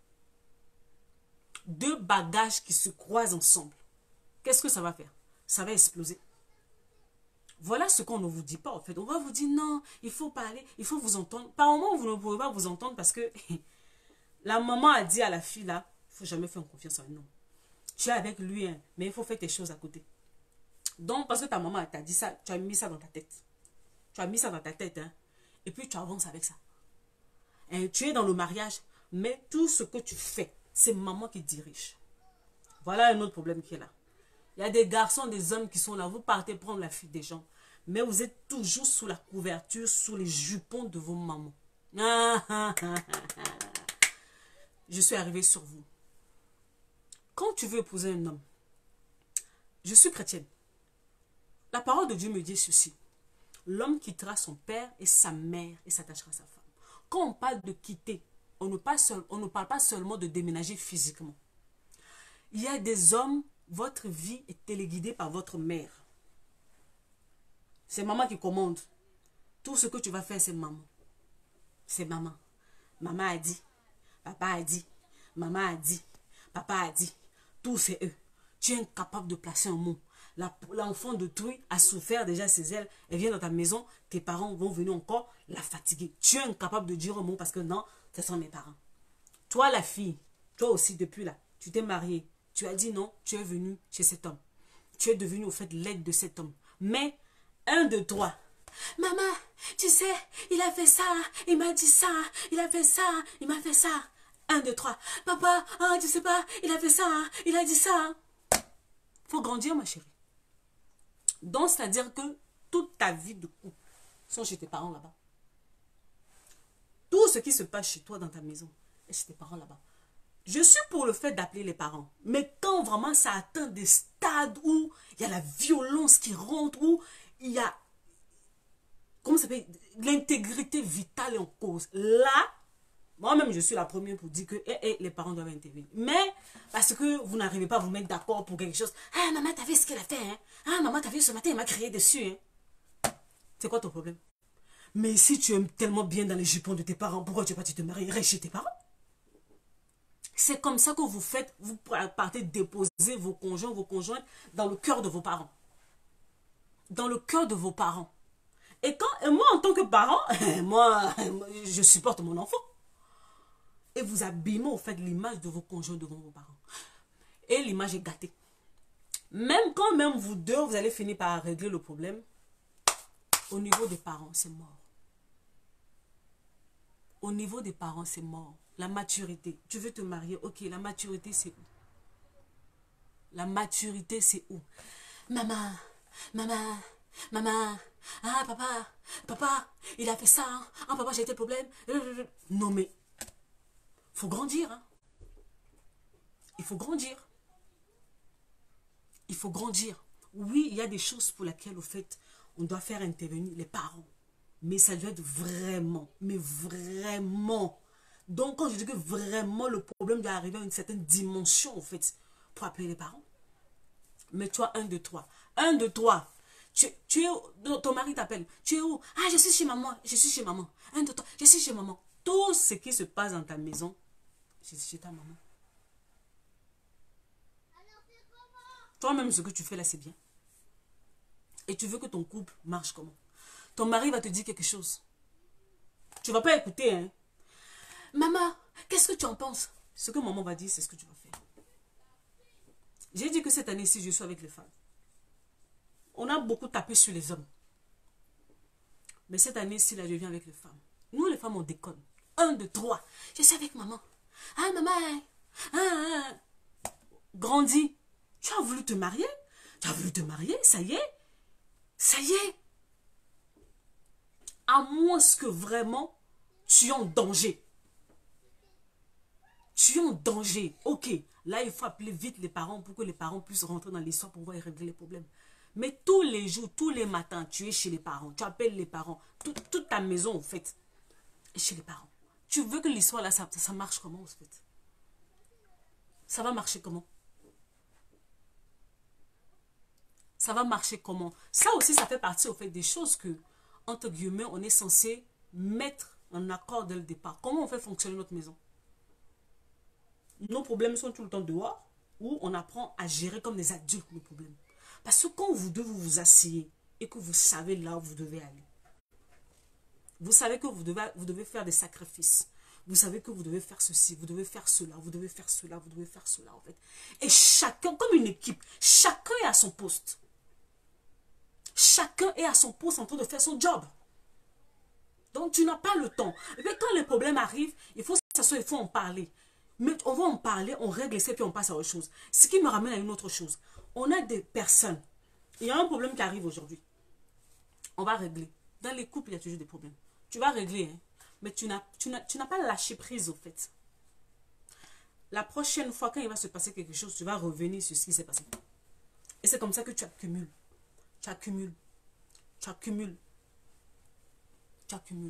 2 bagages qui se croisent ensemble. Qu'est-ce que ça va faire? Ça va exploser. Voilà ce qu'on ne vous dit pas, en fait. On va vous dire, non, il faut parler, il faut vous entendre. Par moment, vous ne pouvez pas vous entendre parce que la maman a dit à la fille, là, il ne faut jamais faire confiance à un homme. Tu es avec lui, hein, mais il faut faire tes choses à côté. Donc, parce que ta maman t'a dit ça, tu as mis ça dans ta tête. Tu as mis ça dans ta tête, hein, et puis tu avances avec ça. Hein, tu es dans le mariage, mais tout ce que tu fais, c'est maman qui dirige. Voilà un autre problème qui est là. Il y a des garçons, des hommes qui sont là. Vous partez prendre la fille des gens. Mais vous êtes toujours sous la couverture, sous les jupons de vos mamans. Je suis arrivée sur vous. Quand tu veux épouser un homme, je suis chrétienne. La parole de Dieu me dit ceci. L'homme quittera son père et sa mère et s'attachera à sa femme. Quand on parle de quitter, on ne parle pas seulement de déménager physiquement. Il y a des hommes, votre vie est téléguidée par votre mère. C'est maman qui commande. Tout ce que tu vas faire, c'est maman. C'est maman. Maman a dit. Papa a dit. Maman a dit. Papa a dit. Tout c'est eux. Tu es incapable de placer un mot. L'enfant de truie a souffert déjà ses ailes. Elle vient dans ta maison. Tes parents vont venir encore la fatiguer. Tu es incapable de dire un mot parce que non, ce sont mes parents. Toi, la fille, toi aussi, depuis là, tu t'es mariée. Tu as dit non, tu es venu chez cet homme. Tu es devenu au fait l'aide de cet homme. Mais, 1, 2, 3. Maman, tu sais, il a fait ça, il m'a dit ça, il a fait ça, il m'a fait ça. 1, 2, 3. Papa, ah, tu sais pas, il a fait ça, il a dit ça. Faut grandir, ma chérie. Donc, c'est-à-dire que toute ta vie de couple sont chez tes parents là-bas. Tout ce qui se passe chez toi dans ta maison est chez tes parents là-bas. Je suis pour le fait d'appeler les parents. Mais quand vraiment ça atteint des stades où il y a la violence qui rentre, où il y a, comment ça s'appelle, l'intégrité vitale est en cause. Là, moi-même, je suis la première pour dire que les parents doivent intervenir. Mais, parce que vous n'arrivez pas à vous mettre d'accord pour quelque chose. Ah, maman, t'as vu ce qu'elle a fait, hein? Ah, maman, t'as vu ce matin, elle m'a crié dessus, hein? C'est quoi ton problème? Mais si tu aimes tellement bien dans les jupons de tes parents, pourquoi tu n'es pas te marier chez tes parents? C'est comme ça que vous faites, vous partez déposer vos conjoints, vos conjointes dans le cœur de vos parents. Dans le cœur de vos parents. Et moi, en tant que parent, moi, je supporte mon enfant. Et vous abîmez au fait l'image de vos conjoints devant vos parents. Et l'image est gâtée. Même quand même vous deux, vous allez finir par régler le problème, au niveau des parents, c'est mort. Au niveau des parents, c'est mort. La maturité. Tu veux te marier, ok, la maturité, c'est où? La maturité, c'est où? Maman, maman, maman, ah, papa, il a fait ça, hein? Ah, papa, j'ai été problème. Non, mais, faut grandir, hein? Il faut grandir. Il faut grandir. Oui, il y a des choses pour lesquelles, au fait, on doit faire intervenir les parents. Mais ça doit être vraiment, mais vraiment. Donc, quand je dis que vraiment, le problème doit arriver à une certaine dimension, en fait, pour appeler les parents. Mais toi, 1, 2, 3. 1, 2, 3. Tu es où? Ton mari t'appelle. Tu es où? Ah, je suis chez maman. Je suis chez maman. 1, 2, 3. Je suis chez maman. Tout ce qui se passe dans ta maison, c'est chez ta maman. Toi-même, ce que tu fais là, c'est bien. Et tu veux que ton couple marche comment? Ton mari va te dire quelque chose. Tu ne vas pas écouter, hein? Maman, qu'est-ce que tu en penses? Ce que maman va dire, c'est ce que tu vas faire. J'ai dit que cette année-ci, je suis avec les femmes. On a beaucoup tapé sur les hommes. Mais cette année-ci, là, je viens avec les femmes. Nous, les femmes, on déconne. 1, 2, 3. Je suis avec maman. Ah, maman. Grandis. Tu as voulu te marier? Tu as voulu te marier? Ça y est? Ça y est? À moins que vraiment, tu es en danger. Tu es en danger. Ok, là, il faut appeler vite les parents pour que les parents puissent rentrer dans l'histoire pour pouvoir régler les problèmes. Mais tous les jours, tous les matins, tu es chez les parents. Tu appelles les parents. Toute ta maison, en fait, est chez les parents. Tu veux que l'histoire, là, ça marche comment, en fait? Ça va marcher comment? Ça va marcher comment? Ça aussi, ça fait partie, au fait, des choses que, entre guillemets, on est censé mettre en accord dès le départ. Comment on fait fonctionner notre maison? Nos problèmes sont tout le temps dehors, ou on apprend à gérer comme des adultes nos problèmes. Parce que quand vous deux vous asseyez et que vous savez là où vous devez aller, vous savez que vous devez faire des sacrifices. Vous savez que vous devez faire ceci, vous devez faire cela, vous devez faire cela, vous devez faire cela, en fait. Et chacun, comme une équipe, chacun est à son poste. Chacun est à son poste en train de faire son job. Donc, tu n'as pas le temps. Et puis, quand les problèmes arrivent, il faut s'asseoir, il faut en parler. Mais on va en parler, on règle ça, puis on passe à autre chose. Ce qui me ramène à une autre chose. On a des personnes. Il y a un problème qui arrive aujourd'hui. On va régler. Dans les couples, il y a toujours des problèmes. Tu vas régler, hein. Mais tu n'as pas lâché prise, au fait. La prochaine fois, quand il va se passer quelque chose, tu vas revenir sur ce qui s'est passé. Et c'est comme ça que tu accumules. Tu accumules. Tu accumules. Tu accumules.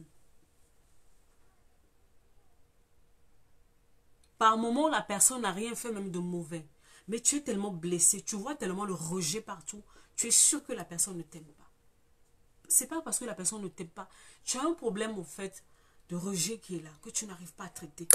Par moment, la personne n'a rien fait même de mauvais. Mais tu es tellement blessé, tu vois tellement le rejet partout, tu es sûr que la personne ne t'aime pas. C'est pas parce que la personne ne t'aime pas. Tu as un problème au fait de rejet qui est là, que tu n'arrives pas à traiter.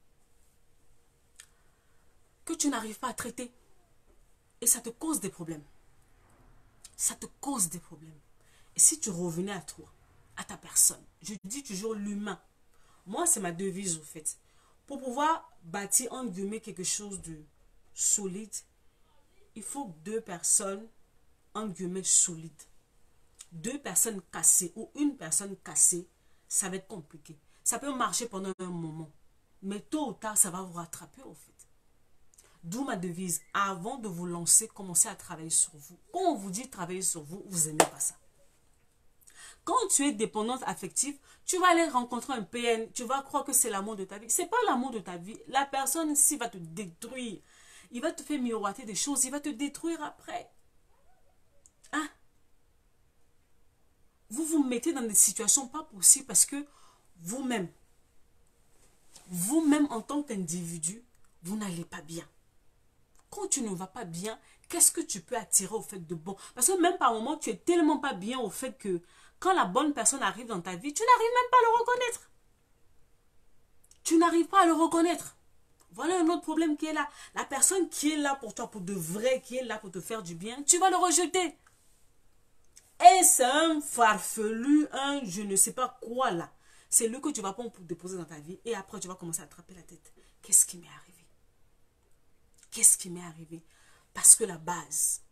Que tu n'arrives pas à traiter. Et ça te cause des problèmes. Ça te cause des problèmes. Et si tu revenais à toi, à ta personne, je dis toujours l'humain. Moi, c'est ma devise au fait. Pour pouvoir bâtir en guillemets quelque chose de solide, il faut deux personnes en guillemets solides. Deux personnes cassées ou une personne cassée, ça va être compliqué. Ça peut marcher pendant un moment, mais tôt ou tard, ça va vous rattraper au fait. D'où ma devise, avant de vous lancer, commencez à travailler sur vous. Quand on vous dit travailler sur vous, vous n'aimez pas ça. Quand tu es dépendante affective, tu vas aller rencontrer un PN, tu vas croire que c'est l'amour de ta vie. Ce n'est pas l'amour de ta vie. La personne ici va te détruire. Il va te faire miroiter des choses, il va te détruire après. Hein? Vous vous mettez dans des situations pas possibles parce que vous-même en tant qu'individu, vous n'allez pas bien. Quand tu ne vas pas bien, qu'est-ce que tu peux attirer au fait de bon? Parce que même par moment, tu es tellement pas bien au fait que quand la bonne personne arrive dans ta vie, tu n'arrives même pas à le reconnaître. Tu n'arrives pas à le reconnaître. Voilà un autre problème qui est là. La personne qui est là pour toi, pour de vrai, qui est là pour te faire du bien, tu vas le rejeter. Et c'est un farfelu, un je ne sais pas quoi là. C'est lui que tu vas prendre pour déposer dans ta vie et après tu vas commencer à attraper la tête. Qu'est-ce qui m'est arrivé? Qu'est-ce qui m'est arrivé? Parce que la base,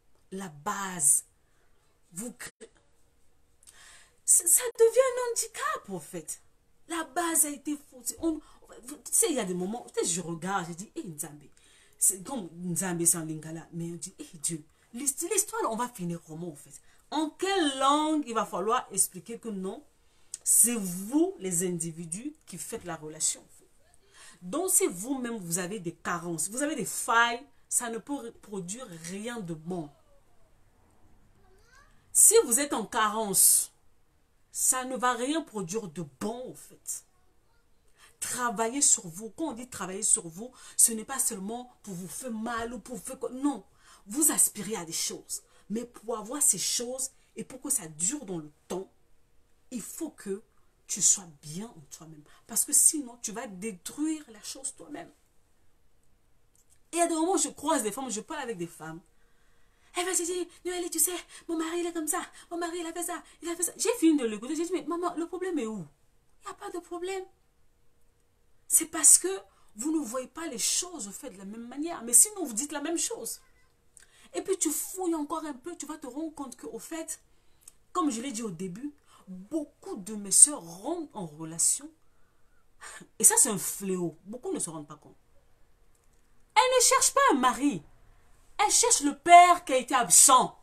vous créez. Ça devient un handicap en fait. La base a été faussée. Tu sais, il y a des moments, peut-être je regarde, je dis, hé Nzambe. C'est comme Nzambe c'est en lingala, mais on dit, hé Dieu, l'histoire, on va finir comment en fait? En quelle langue il va falloir expliquer que non, c'est vous les individus qui faites la relation en fait. Donc si vous-même vous avez des carences, vous avez des failles, ça ne peut produire rien de bon. Si vous êtes en carence, ça ne va rien produire de bon en fait. Travailler sur vous. Quand on dit travailler sur vous, ce n'est pas seulement pour vous faire mal ou pour vous faire... Non, vous aspirez à des choses. Mais pour avoir ces choses et pour que ça dure dans le temps, il faut que tu sois bien en toi-même. Parce que sinon, tu vas détruire la chose toi-même. Et à des moments où je croise des femmes, je parle avec des femmes. Elle va se dire, Noélie, tu sais, mon mari il est comme ça, mon mari il a fait ça, il a fait ça. J'ai fini de l'écouter, j'ai dit, mais maman, le problème est où? Il n'y a pas de problème. C'est parce que vous ne voyez pas les choses faites de la même manière. Mais sinon, vous dites la même chose. Et puis tu fouilles encore un peu, tu vas te rendre compte qu'au fait, comme je l'ai dit au début, beaucoup de mes soeurs rentrent en relation. Et ça, c'est un fléau. Beaucoup ne se rendent pas compte. Elles ne cherchent pas un mari. Elles cherchent le père qui a été absent.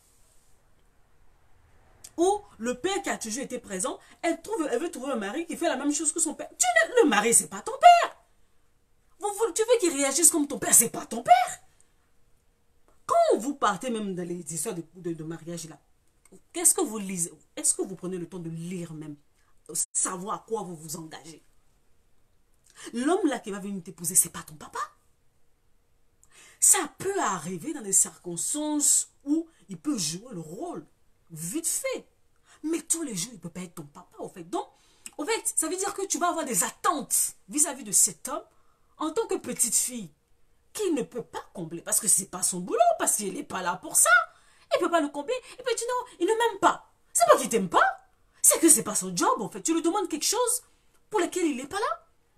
Ou le père qui a toujours été présent. Elle veut trouver un mari qui fait la même chose que son père. Le mari, c'est pas ton père. Tu veux qu'il réagisse comme ton père, c'est pas ton père. Quand vous partez même dans les histoires de mariage là, qu'est-ce que vous lisez? Est-ce que vous prenez le temps de lire même? Savoir à quoi vous vous engagez? L'homme là qui va venir t'épouser, c'est pas ton papa. Ça peut arriver dans des circonstances où il peut jouer le rôle vite fait. Mais tous les jours, il ne peut pas être ton papa, au fait. Donc, au fait, ça veut dire que tu vas avoir des attentes vis-à-vis de cet homme en tant que petite fille qui ne peut pas combler parce que ce n'est pas son boulot, parce qu'il n'est pas là pour ça. Il ne peut pas le combler. Et puis tu non, il ne m'aime pas. C'est pas qu'il ne t'aime pas. C'est que ce n'est pas son job, en fait. Tu lui demandes quelque chose pour lequel il n'est pas là.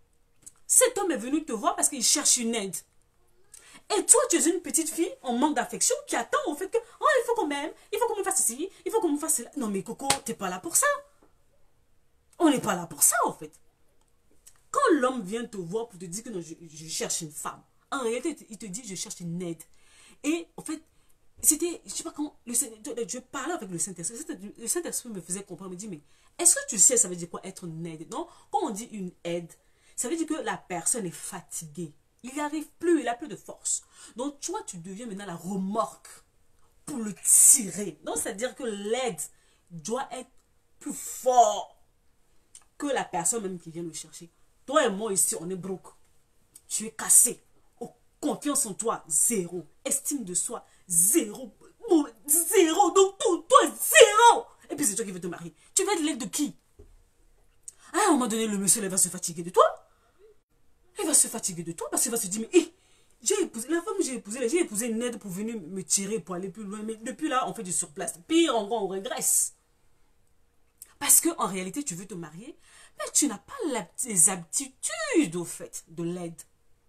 Cet homme est venu te voir parce qu'il cherche une aide. Et toi, tu es une petite fille en manque d'affection qui attend au fait que, oh, il faut qu'on m'aime, il faut qu'on me fasse ici, il faut qu'on me fasse cela. Non mais Coco, t'es pas là pour ça. On n'est pas là pour ça, en fait. Quand l'homme vient te voir pour te dire que non, je cherche une femme, en réalité, il te dit, je cherche une aide. Et, en fait, c'était, je sais pas quand, je parlais avec le Saint-Esprit. Le Saint-Esprit me faisait comprendre, me dit, mais est-ce que tu sais, ça veut dire quoi être une aide? Non, quand on dit une aide, ça veut dire que la personne est fatiguée. Il n'y arrive plus, il n'a plus de force. Donc, toi, tu deviens maintenant la remorque pour le tirer. Donc, c'est-à-dire que l'aide doit être plus fort que la personne même qui vient le chercher. Toi et moi ici, on est broke. Tu es cassé. Oh, confiance en toi, zéro. Estime de soi, zéro. Zéro. Donc, toi, zéro. Et puis, c'est toi qui veux te marier. Tu veux être l'aide de qui? À un moment donné, le monsieur, il va se fatiguer de toi. Il va se fatiguer de toi parce qu'il va se dire, mais j'ai épousé, la femme que j'ai épousé une aide pour venir me tirer, pour aller plus loin. Mais depuis là, on fait du surplace. Pire, encore, on régresse. Parce qu'en réalité, tu veux te marier, mais tu n'as pas les aptitudes, au fait, de l'aide.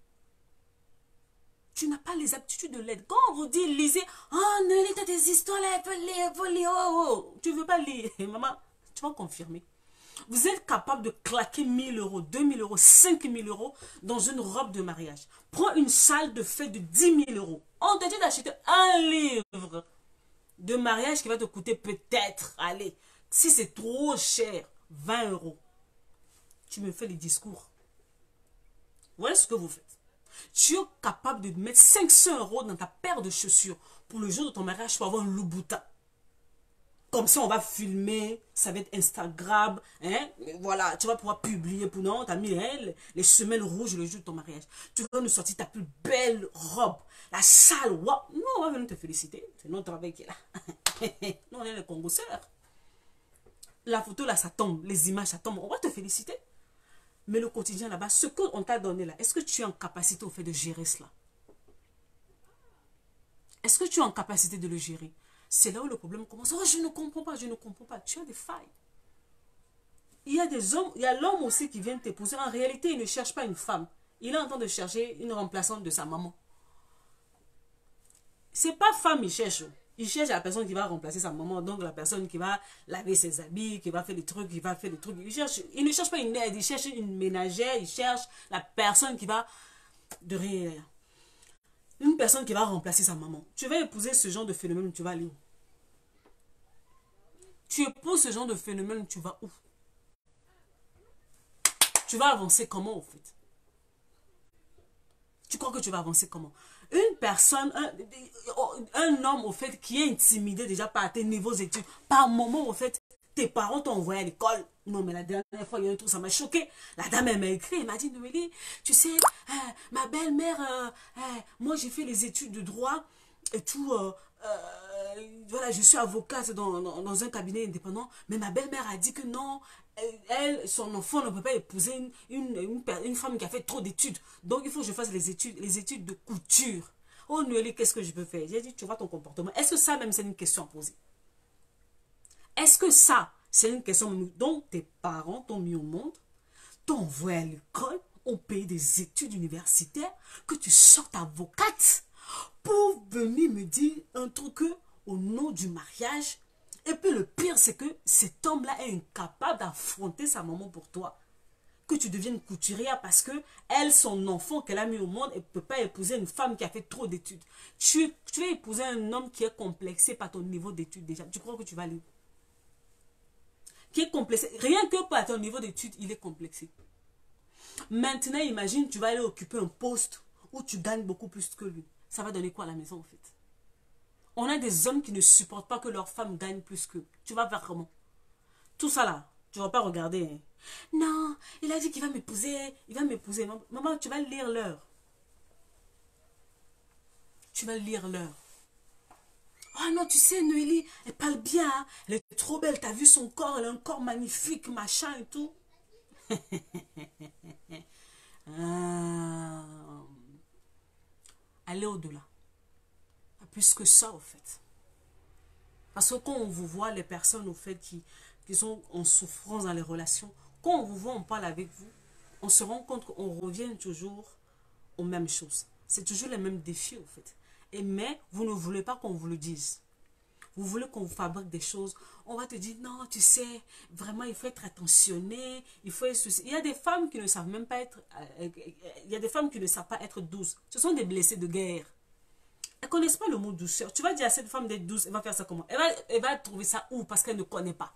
Tu n'as pas les aptitudes de l'aide. Quand on vous dit, lisez, oh, ne lis pas des histoires là, il faut lire, oh. Tu ne veux pas lire. Maman, tu vas confirmer. Vous êtes capable de claquer 1000 euros, 2000 euros, 5000 euros dans une robe de mariage. Prends une salle de fête de 10 000 euros. On te dit d'acheter un livre de mariage qui va te coûter peut-être, allez, si c'est trop cher, 20 euros. Tu me fais les discours. Voilà ce que vous faites. Tu es capable de mettre 500 euros dans ta paire de chaussures pour le jour de ton mariage pour avoir un Louboutin. Comme ça, on va filmer, ça va être Instagram, hein? Voilà, tu vas pouvoir publier pour non, tu as mis les semelles rouges le jour de ton mariage. Tu vas nous sortir ta plus belle robe, la salle, wow. Nous, on va venir te féliciter, c'est notre travail qui est là. Nous, on est les congosseurs. La photo là, ça tombe, les images, ça tombe, on va te féliciter. Mais le quotidien là-bas, ce qu'on t'a donné là, est-ce que tu es en capacité au fait de gérer cela? Est-ce que tu es en capacité de le gérer? C'est là où le problème commence. Oh, je ne comprends pas, je ne comprends pas. Tu as des failles. Il y a des hommes, il y a l'homme aussi qui vient t'épouser. En réalité, il ne cherche pas une femme. Il est en train de chercher une remplaçante de sa maman. C'est pas femme, il cherche. Il cherche la personne qui va remplacer sa maman. Donc la personne qui va laver ses habits, qui va faire des trucs, qui va faire des trucs. Il ne cherche pas une aide, il cherche une ménagère, il cherche la personne qui va de rien. Une personne qui va remplacer sa maman. Tu vas épouser ce genre de phénomène, tu vas aller où? Tu épouses ce genre de phénomène, tu vas où? Tu vas avancer comment, au fait? Tu crois que tu vas avancer comment? Une personne, un homme, au fait, qui est intimidé déjà par tes niveaux d'études, par moment, au fait, tes parents t'ont envoyé à l'école. Non, mais la dernière fois, il y a un truc, ça m'a choqué. La dame, elle m'a écrit, elle m'a dit, Noélie, tu sais, ma belle-mère, moi, j'ai fait les études de droit et tout, voilà, je suis avocate dans un cabinet indépendant, mais ma belle-mère a dit que non, elle, son enfant ne peut pas épouser une femme qui a fait trop d'études. Donc, il faut que je fasse les études de couture. Oh, Noélie, qu'est-ce que je peux faire? J'ai dit, tu vois ton comportement. Est-ce que ça, même, c'est une question à poser? Est-ce que ça, c'est une question dont tes parents t'ont mis au monde, t'ont envoyé à l'école, ont payé des études universitaires, que tu sortes avocate pour venir me dire un truc au nom du mariage? Et puis le pire, c'est que cet homme-là est incapable d'affronter sa maman pour toi. Que tu deviennes couturière parce que elle, son enfant qu'elle a mis au monde, elle ne peut pas épouser une femme qui a fait trop d'études. Tu vas épouser un homme qui est complexé par ton niveau d'études déjà. Tu crois que tu vas aller? Qui est complexé. Rien que par ton niveau d'études, il est complexé. Maintenant, imagine, tu vas aller occuper un poste où tu gagnes beaucoup plus que lui. Ça va donner quoi à la maison, en fait? On a des hommes qui ne supportent pas que leur femme gagne plus qu'eux. Tu vas faire comment? Tout ça là, tu ne vas pas regarder. Hein. Non, il a dit qu'il va m'épouser. Il va m'épouser. Maman, tu vas lire l'heure. Tu vas lire l'heure. Oh non, tu sais, Noélie, elle parle bien. Hein? Elle est trop belle. Tu as vu son corps? Elle a un corps magnifique, machin et tout. Allez au-delà. Plus que ça, au fait. Parce que quand on vous voit, les personnes, au fait, qui sont en souffrance dans les relations, quand on vous voit, on parle avec vous, on se rend compte qu'on revient toujours aux mêmes choses. C'est toujours les mêmes défis, en fait. Mais vous ne voulez pas qu'on vous le dise. Vous voulez qu'on vous fabrique des choses. On va te dire, non, tu sais, vraiment, il faut être attentionné. Il faut être souci. Il y a des femmes qui ne savent même pas être... il y a des femmes qui ne savent pas être douces. Ce sont des blessés de guerre. Elles ne connaissent pas le mot douceur. Tu vas dire à cette femme d'être douce, elle va faire ça comment? Elle va trouver ça où? Parce qu'elle ne connaît pas.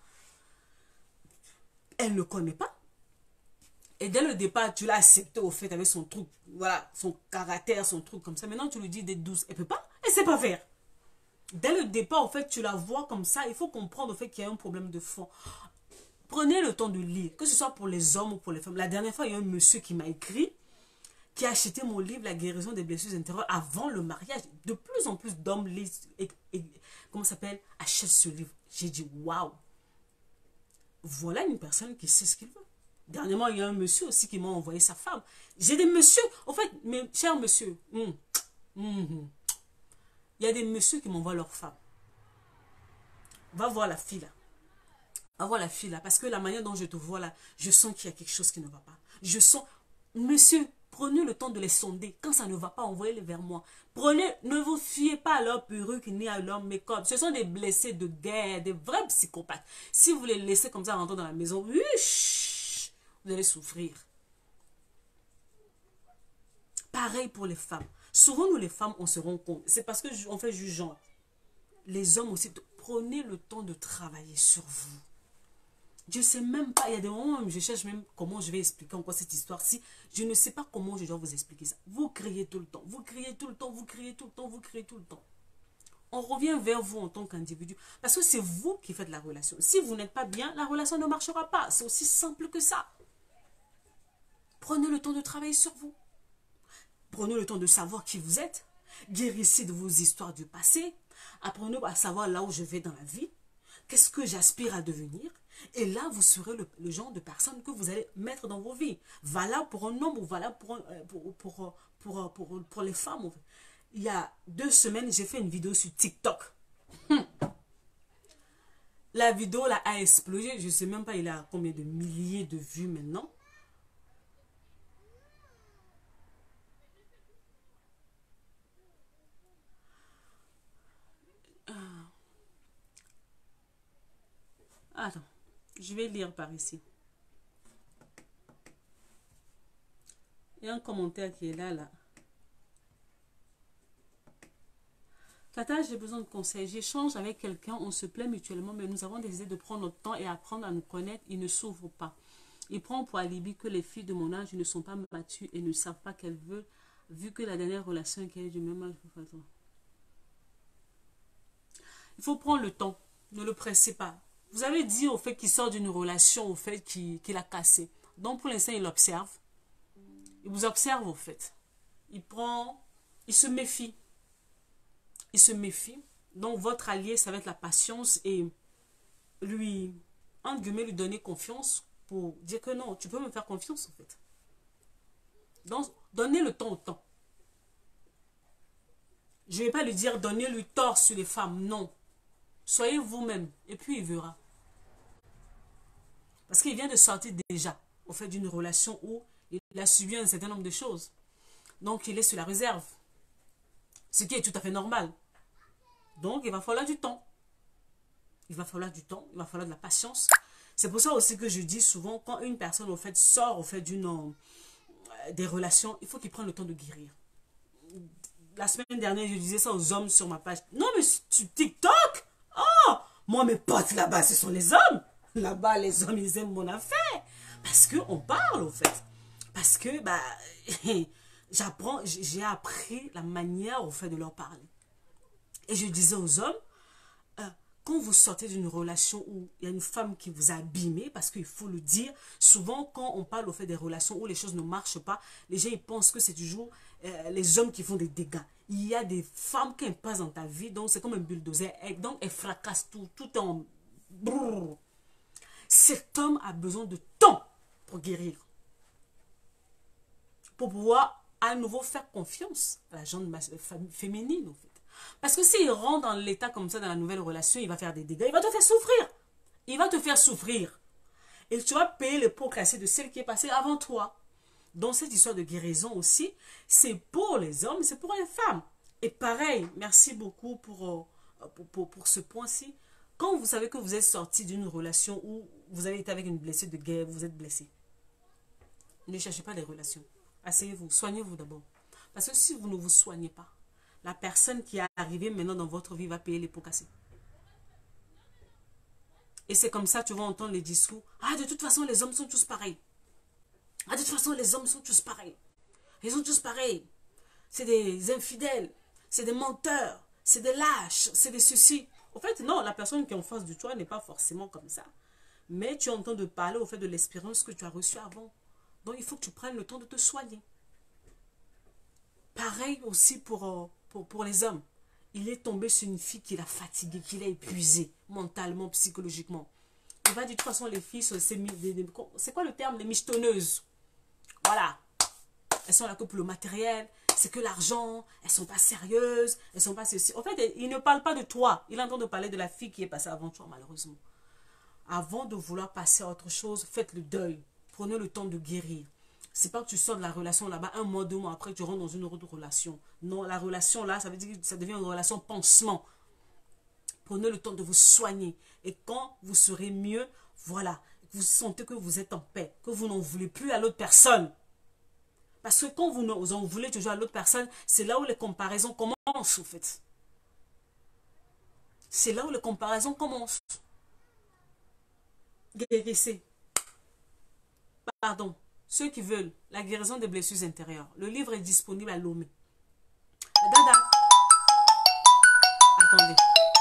Elle ne connaît pas. Et dès le départ, tu l'as accepté au fait avec son truc, voilà, son caractère, son truc comme ça. Maintenant, tu lui dis d'être douce. Elle ne peut pas. Elle ne sait pas faire. Dès le départ, au fait, tu la vois comme ça. Il faut comprendre au fait qu'il y a un problème de fond. Prenez le temps de lire, que ce soit pour les hommes ou pour les femmes. La dernière fois, il y a un monsieur qui m'a écrit, qui a acheté mon livre, La guérison des blessures intérieures, avant le mariage. De plus en plus d'hommes lisent comment ça s'appelle, achètent ce livre. J'ai dit, waouh, voilà une personne qui sait ce qu'il veut. Dernièrement, il y a un monsieur aussi qui m'a envoyé sa femme. J'ai des messieurs, en fait, mes chers messieurs, il y a des messieurs qui m'envoient leur femme. Va voir la fille là. Va voir la fille là, parce que la manière dont je te vois là, je sens qu'il y a quelque chose qui ne va pas. Je sens, monsieur, prenez le temps de les sonder. Quand ça ne va pas, envoyez-les vers moi. Prenez, ne vous fiez pas à leur perruque ni à leur make-up. Ce sont des blessés de guerre, des vrais psychopathes. Si vous les laissez comme ça rentrer dans la maison, vous allez souffrir. Pareil pour les femmes. Souvent, nous les femmes, on se rend compte. C'est parce qu'on fait jugeant. Les hommes aussi, prenez le temps de travailler sur vous. Je ne sais même pas, il y a des moments où je cherche même comment je vais expliquer encore cette histoire-ci. Je ne sais pas comment je dois vous expliquer ça. Vous criez tout le temps, vous criez tout le temps, vous criez tout le temps, vous criez tout le temps. On revient vers vous en tant qu'individu. Parce que c'est vous qui faites la relation. Si vous n'êtes pas bien, la relation ne marchera pas. C'est aussi simple que ça. Prenez le temps de travailler sur vous. Prenez le temps de savoir qui vous êtes. Guérissez de vos histoires du passé. Apprenez à savoir là où je vais dans la vie. Qu'est-ce que j'aspire à devenir? Et là, vous serez le genre de personne que vous allez mettre dans vos vies. Valable pour un homme ou valable pour les femmes. Il y a 2 semaines, j'ai fait une vidéo sur TikTok. La vidéo là a explosé. Je ne sais même pas il a combien de milliers de vues maintenant. Attends, je vais lire par ici. Il y a un commentaire qui est là. Tata, j'ai besoin de conseils. J'échange avec quelqu'un, on se plaît mutuellement, mais nous avons décidé de prendre notre temps et apprendre à nous connaître. Il ne s'ouvre pas. Il prend pour alibi que les filles de mon âge ne sont pas matures et ne savent pas qu'elles veulent, vu que la dernière relation qu'elle est du même âge. Il faut prendre le temps. Ne le pressez pas. Vous avez dit au fait qu'il sort d'une relation, au fait qu'il a cassé. Donc pour l'instant, il observe. Il vous observe au fait. Il se méfie. Il se méfie. Donc votre allié, ça va être la patience et lui, entre guillemets, lui donner confiance pour dire que non, tu peux me faire confiance en fait. Donc, donnez le temps au temps. Je ne vais pas lui dire, donnez-lui tort sur les femmes, non. Soyez vous-même et puis il verra. Parce qu'il vient de sortir déjà au fait d'une relation où il a subi un certain nombre de choses. Donc, il est sur la réserve. Ce qui est tout à fait normal. Donc, il va falloir du temps. Il va falloir du temps, il va falloir de la patience. C'est pour ça aussi que je dis souvent, quand une personne au fait sort au fait des relations, il faut qu'il prenne le temps de guérir. La semaine dernière, je disais ça aux hommes sur ma page. Non, mais tu TikTok? Oh, moi, mes potes là-bas, ce sont les hommes. Là-bas, les hommes, ils aiment mon affaire. Parce qu'on parle, au fait. Parce que, j'ai appris la manière, au fait, de leur parler. Et je disais aux hommes, quand vous sortez d'une relation où il y a une femme qui vous a abîmé, parce qu'il faut le dire, souvent quand on parle au fait des relations où les choses ne marchent pas, les gens ils pensent que c'est toujours les hommes qui font des dégâts. Il y a des femmes qui passent dans ta vie, donc c'est comme un bulldozer, donc elles fracassent tout, tout en... Brrr. Cet homme a besoin de temps pour guérir. Pour pouvoir à nouveau faire confiance à la gente féminine, en fait. Parce que s'il rentre dans l'état comme ça, dans la nouvelle relation, il va faire des dégâts, il va te faire souffrir. Il va te faire souffrir. Et tu vas payer le pot cassé de celle qui est passée avant toi. dans cette histoire de guérison aussi, c'est pour les hommes, c'est pour les femmes. Et pareil, merci beaucoup pour ce point-ci. Quand vous savez que vous êtes sorti d'une relation où vous avez été avec une blessure de guerre, vous êtes blessé. Ne cherchez pas des relations. Asseyez-vous, soignez-vous d'abord. Parce que si vous ne vous soignez pas, la personne qui est arrivée maintenant dans votre vie va payer les pots cassés. Et c'est comme ça que tu vas entendre les discours. Ah, de toute façon, les hommes sont tous pareils. Ah, de toute façon, les hommes sont tous pareils. Ils sont tous pareils. C'est des infidèles. C'est des menteurs. C'est des lâches. C'est des ceci. En fait, non, la personne qui est en face de toi n'est pas forcément comme ça. Mais tu entends de parler au fait de l'expérience que tu as reçue avant. Donc, il faut que tu prennes le temps de te soigner. Pareil aussi pour les hommes. Il est tombé sur une fille qui l'a fatigué, qui l'a épuisé mentalement, psychologiquement. Il va dire, de toute façon, les filles, c'est quoi le terme? Les michetonneuses. Voilà. Elles sont là que pour le matériel, c'est que l'argent, elles sont pas sérieuses, elles sont pas ceci. En fait, il ne parle pas de toi. Il est en train de parler de la fille qui est passée avant toi, malheureusement. Avant de vouloir passer à autre chose, faites le deuil. Prenez le temps de guérir. C'est pas que tu sors de la relation là-bas, 1 mois, 2 mois après, tu rentres dans une autre relation. Non, la relation là, ça veut dire que ça devient une relation pansement. Prenez le temps de vous soigner. Et quand vous serez mieux, voilà, vous sentez que vous êtes en paix, que vous n'en voulez plus à l'autre personne. Parce que quand vous en voulez toujours à l'autre personne, c'est là où les comparaisons commencent, en fait. C'est là où les comparaisons commencent. Guérissez. Pardon. Ceux qui veulent la guérison des blessures intérieures, le livre est disponible à Lomé. Dada. Attendez.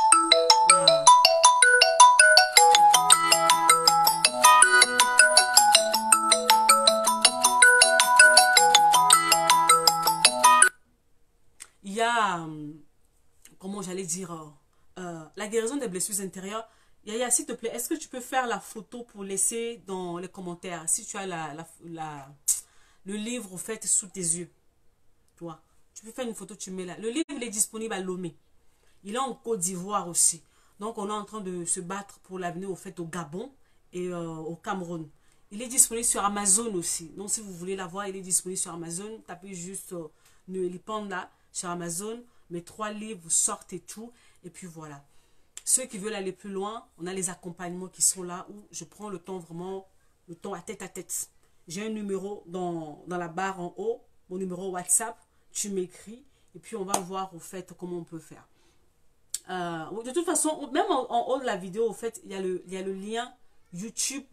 Il y a, comment j'allais dire, la guérison des blessures intérieures. Yaya, s'il te plaît, est-ce que tu peux faire la photo pour laisser dans les commentaires si tu as le livre, au fait, sous tes yeux. Toi, tu peux faire une photo, tu mets là. Le livre, il est disponible à Lomé. Il est en Côte d'Ivoire aussi. Donc, on est en train de se battre pour l'avenir, au fait, au Gabon et au Cameroun. Il est disponible sur Amazon aussi. Donc, si vous voulez l'avoir, il est disponible sur Amazon. Tapez juste Noélie Panda sur Amazon. Mes 3 livres, vous sortez tout. Et puis, voilà. Ceux qui veulent aller plus loin, on a les accompagnements qui sont là où je prends le temps vraiment, le temps à tête. J'ai un numéro dans la barre en haut, mon numéro WhatsApp, tu m'écris et puis on va voir au fait comment on peut faire. De toute façon, même en haut de la vidéo, au fait, il y a le lien YouTube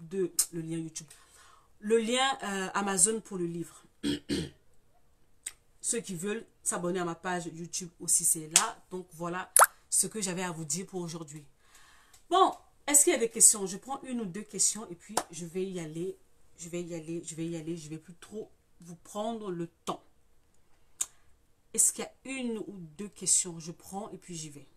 le lien Amazon pour le livre. Ceux qui veulent s'abonner à ma page YouTube aussi, c'est là. Donc voilà ce que j'avais à vous dire pour aujourd'hui. Bon, est-ce qu'il y a des questions? Je prends 1 ou 2 questions et puis je vais y aller. Je vais plus trop vous prendre le temps. Est-ce qu'il y a 1 ou 2 questions? Je prends et puis j'y vais.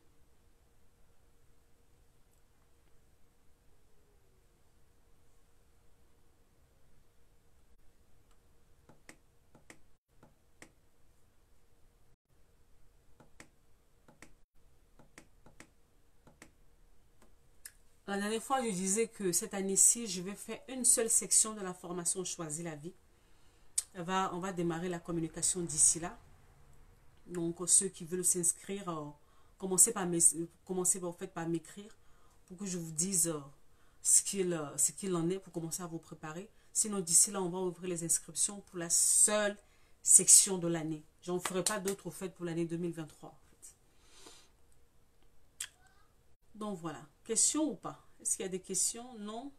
La dernière fois, je disais que cette année-ci, je vais faire une seule section de la formation Choisis la vie. On va démarrer la communication d'ici là. Donc, ceux qui veulent s'inscrire, commencez en fait par m'écrire pour que je vous dise ce qu'il en est pour commencer à vous préparer. Sinon, d'ici là, on va ouvrir les inscriptions pour la seule section de l'année. Je n'en ferai pas d'autres au fait pour l'année 2023. En fait. Donc, voilà. Questions ou pas? Est-ce qu'il y a des questions? Non.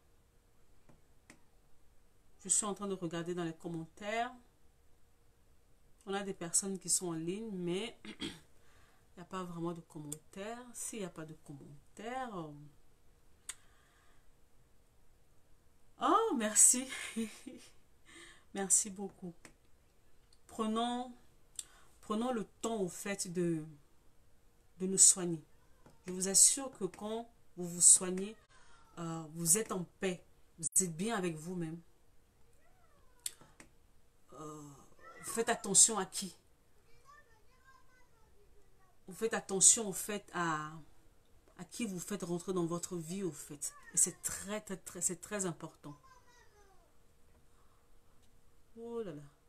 Je suis en train de regarder dans les commentaires. On a des personnes qui sont en ligne, mais il n'y a pas vraiment de commentaires. S'il n'y a pas de commentaires... Oh, merci. Merci beaucoup. Prenons le temps, au fait, de nous soigner. Je vous assure que quand vous vous soignez, vous êtes en paix. Vous êtes bien avec vous-même. Vous faites attention à qui? Vous faites attention, au fait, à qui vous faites rentrer dans votre vie, au fait. Et c'est très important. Oh là là.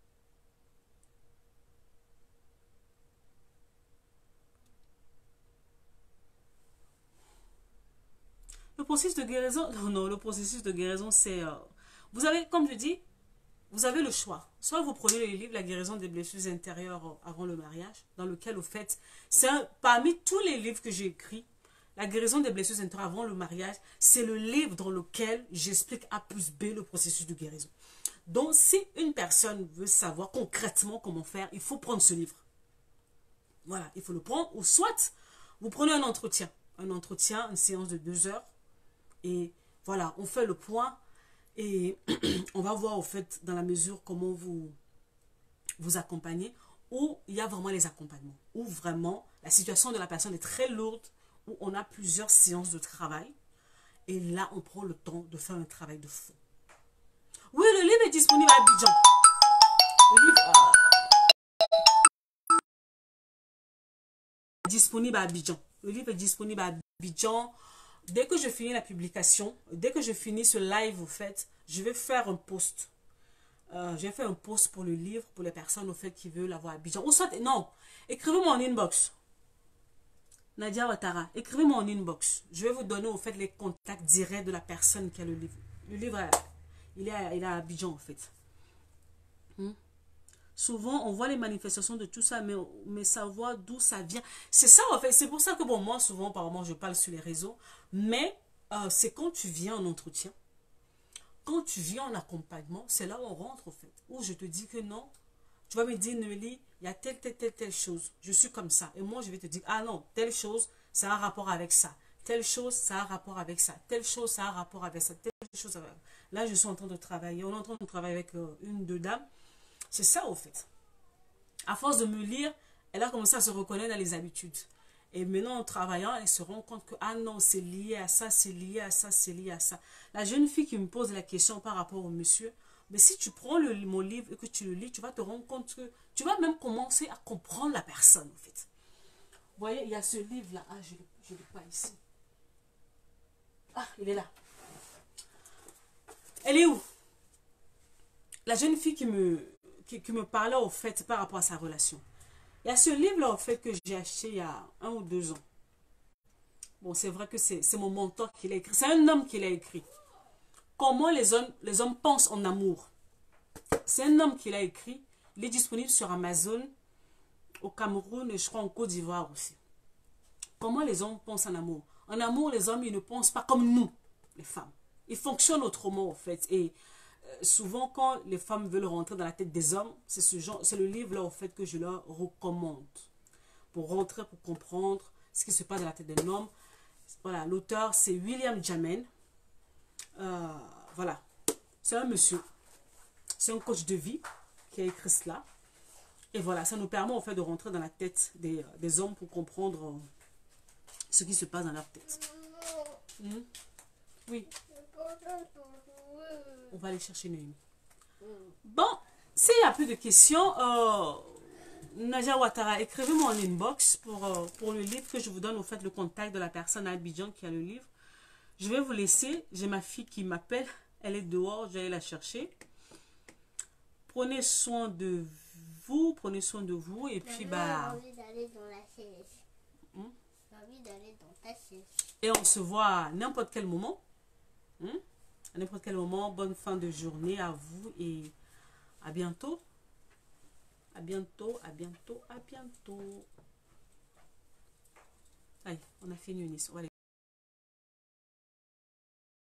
processus de guérison, non, le processus de guérison, c'est... vous avez, comme je dis, vous avez le choix. Soit vous prenez le livre La guérison des blessures intérieures avant le mariage, dans lequel, au fait, c'est parmi tous les livres que j'ai écrits, La guérison des blessures intérieures avant le mariage, c'est le livre dans lequel j'explique A plus B le processus de guérison. Donc, si une personne veut savoir concrètement comment faire, il faut prendre ce livre. Voilà, il faut le prendre. Ou soit, vous prenez un entretien. Un entretien, une séance de 2 heures. Et voilà, on fait le point. Et on va voir, au fait, dans la mesure comment vous accompagnez. Où il y a vraiment les accompagnements. Où vraiment, la situation de la personne est très lourde. Où on a plusieurs séances de travail. Et là, on prend le temps de faire un travail de fond. Oui, le livre est disponible à Abidjan. Le livre est disponible à Abidjan. Le livre est disponible à Abidjan. Dès que je finis la publication, dès que je finis ce live, au fait, je vais faire un post. Je vais faire un post pour le livre, pour les personnes, au fait, qui veulent l'avoir à Abidjan. Ou soit, non, écrivez-moi en inbox. Nadia Ouattara, écrivez-moi en inbox. Je vais vous donner, au fait, les contacts directs de la personne qui a le livre. Le livre, il est à Abidjan, en fait. Souvent, on voit les manifestations de tout ça, mais savoir d'où ça vient. C'est ça, en fait. C'est pour ça que, bon, moi, souvent, apparemment, je parle sur les réseaux. Mais c'est quand tu viens en entretien, quand tu viens en accompagnement, c'est là où on rentre, en fait. Où je te dis que non, tu vas me dire, Nelly, il y a telle chose. Je suis comme ça. Et moi, je vais te dire, ah non, telle chose, ça a un rapport avec ça. Telle chose, ça a un rapport avec ça. Telle chose, ça a un rapport avec ça. Telle chose, là, je suis en train de travailler. On est en train de travailler avec une, deux dames. C'est ça, au fait. À force de me lire, elle a commencé à se reconnaître dans les habitudes. Et maintenant, en travaillant, elle se rend compte que, ah non, c'est lié à ça, c'est lié à ça, c'est lié à ça. La jeune fille qui me pose la question par rapport au monsieur, mais si tu prends mon livre et que tu le lis, tu vas te rendre compte que tu vas même commencer à comprendre la personne, en fait. Vous voyez, il y a ce livre-là. Ah, je ne l'ai pas ici. Ah, il est là. Elle est où? La jeune fille qui me parlait, au fait, par rapport à sa relation. Il y a ce livre-là, au fait, que j'ai acheté il y a 1 ou 2 ans. Bon, c'est vrai que c'est mon mentor qui l'a écrit. C'est un homme qui l'a écrit. Comment les hommes pensent en amour. C'est un homme qui l'a écrit. Il est disponible sur Amazon, au Cameroun et je crois en Côte d'Ivoire aussi. Comment les hommes pensent en amour. En amour, les hommes, ils ne pensent pas comme nous, les femmes. Ils fonctionnent autrement, en fait. Et souvent, quand les femmes veulent rentrer dans la tête des hommes, c'est le livre-là, en fait, que je leur recommande. Pour rentrer, pour comprendre ce qui se passe dans la tête d'un homme. Voilà, l'auteur, c'est William Jamen. Voilà, c'est un monsieur. C'est un coach de vie qui a écrit cela. Et voilà, ça nous permet, en fait, de rentrer dans la tête des hommes pour comprendre ce qui se passe dans leur tête. Oui. On va aller chercher Noémie. Bon, s'il n'y a plus de questions, Nadia Ouattara, écrivez-moi en inbox pour le livre que je vous donne, au fait, le contact de la personne à Abidjan qui a le livre. Je vais vous laisser. J'ai ma fille qui m'appelle. Elle est dehors, je vais aller la chercher. Prenez soin de vous, prenez soin de vous. Et puis, bah... J'ai envie d'aller dans la chaise. J'ai envie d'aller dans ta chaise. Et on se voit à n'importe quel moment. À n'importe quel moment. Bonne fin de journée à vous et à bientôt. À bientôt, à bientôt, à bientôt. Allez, on a fini Eunice.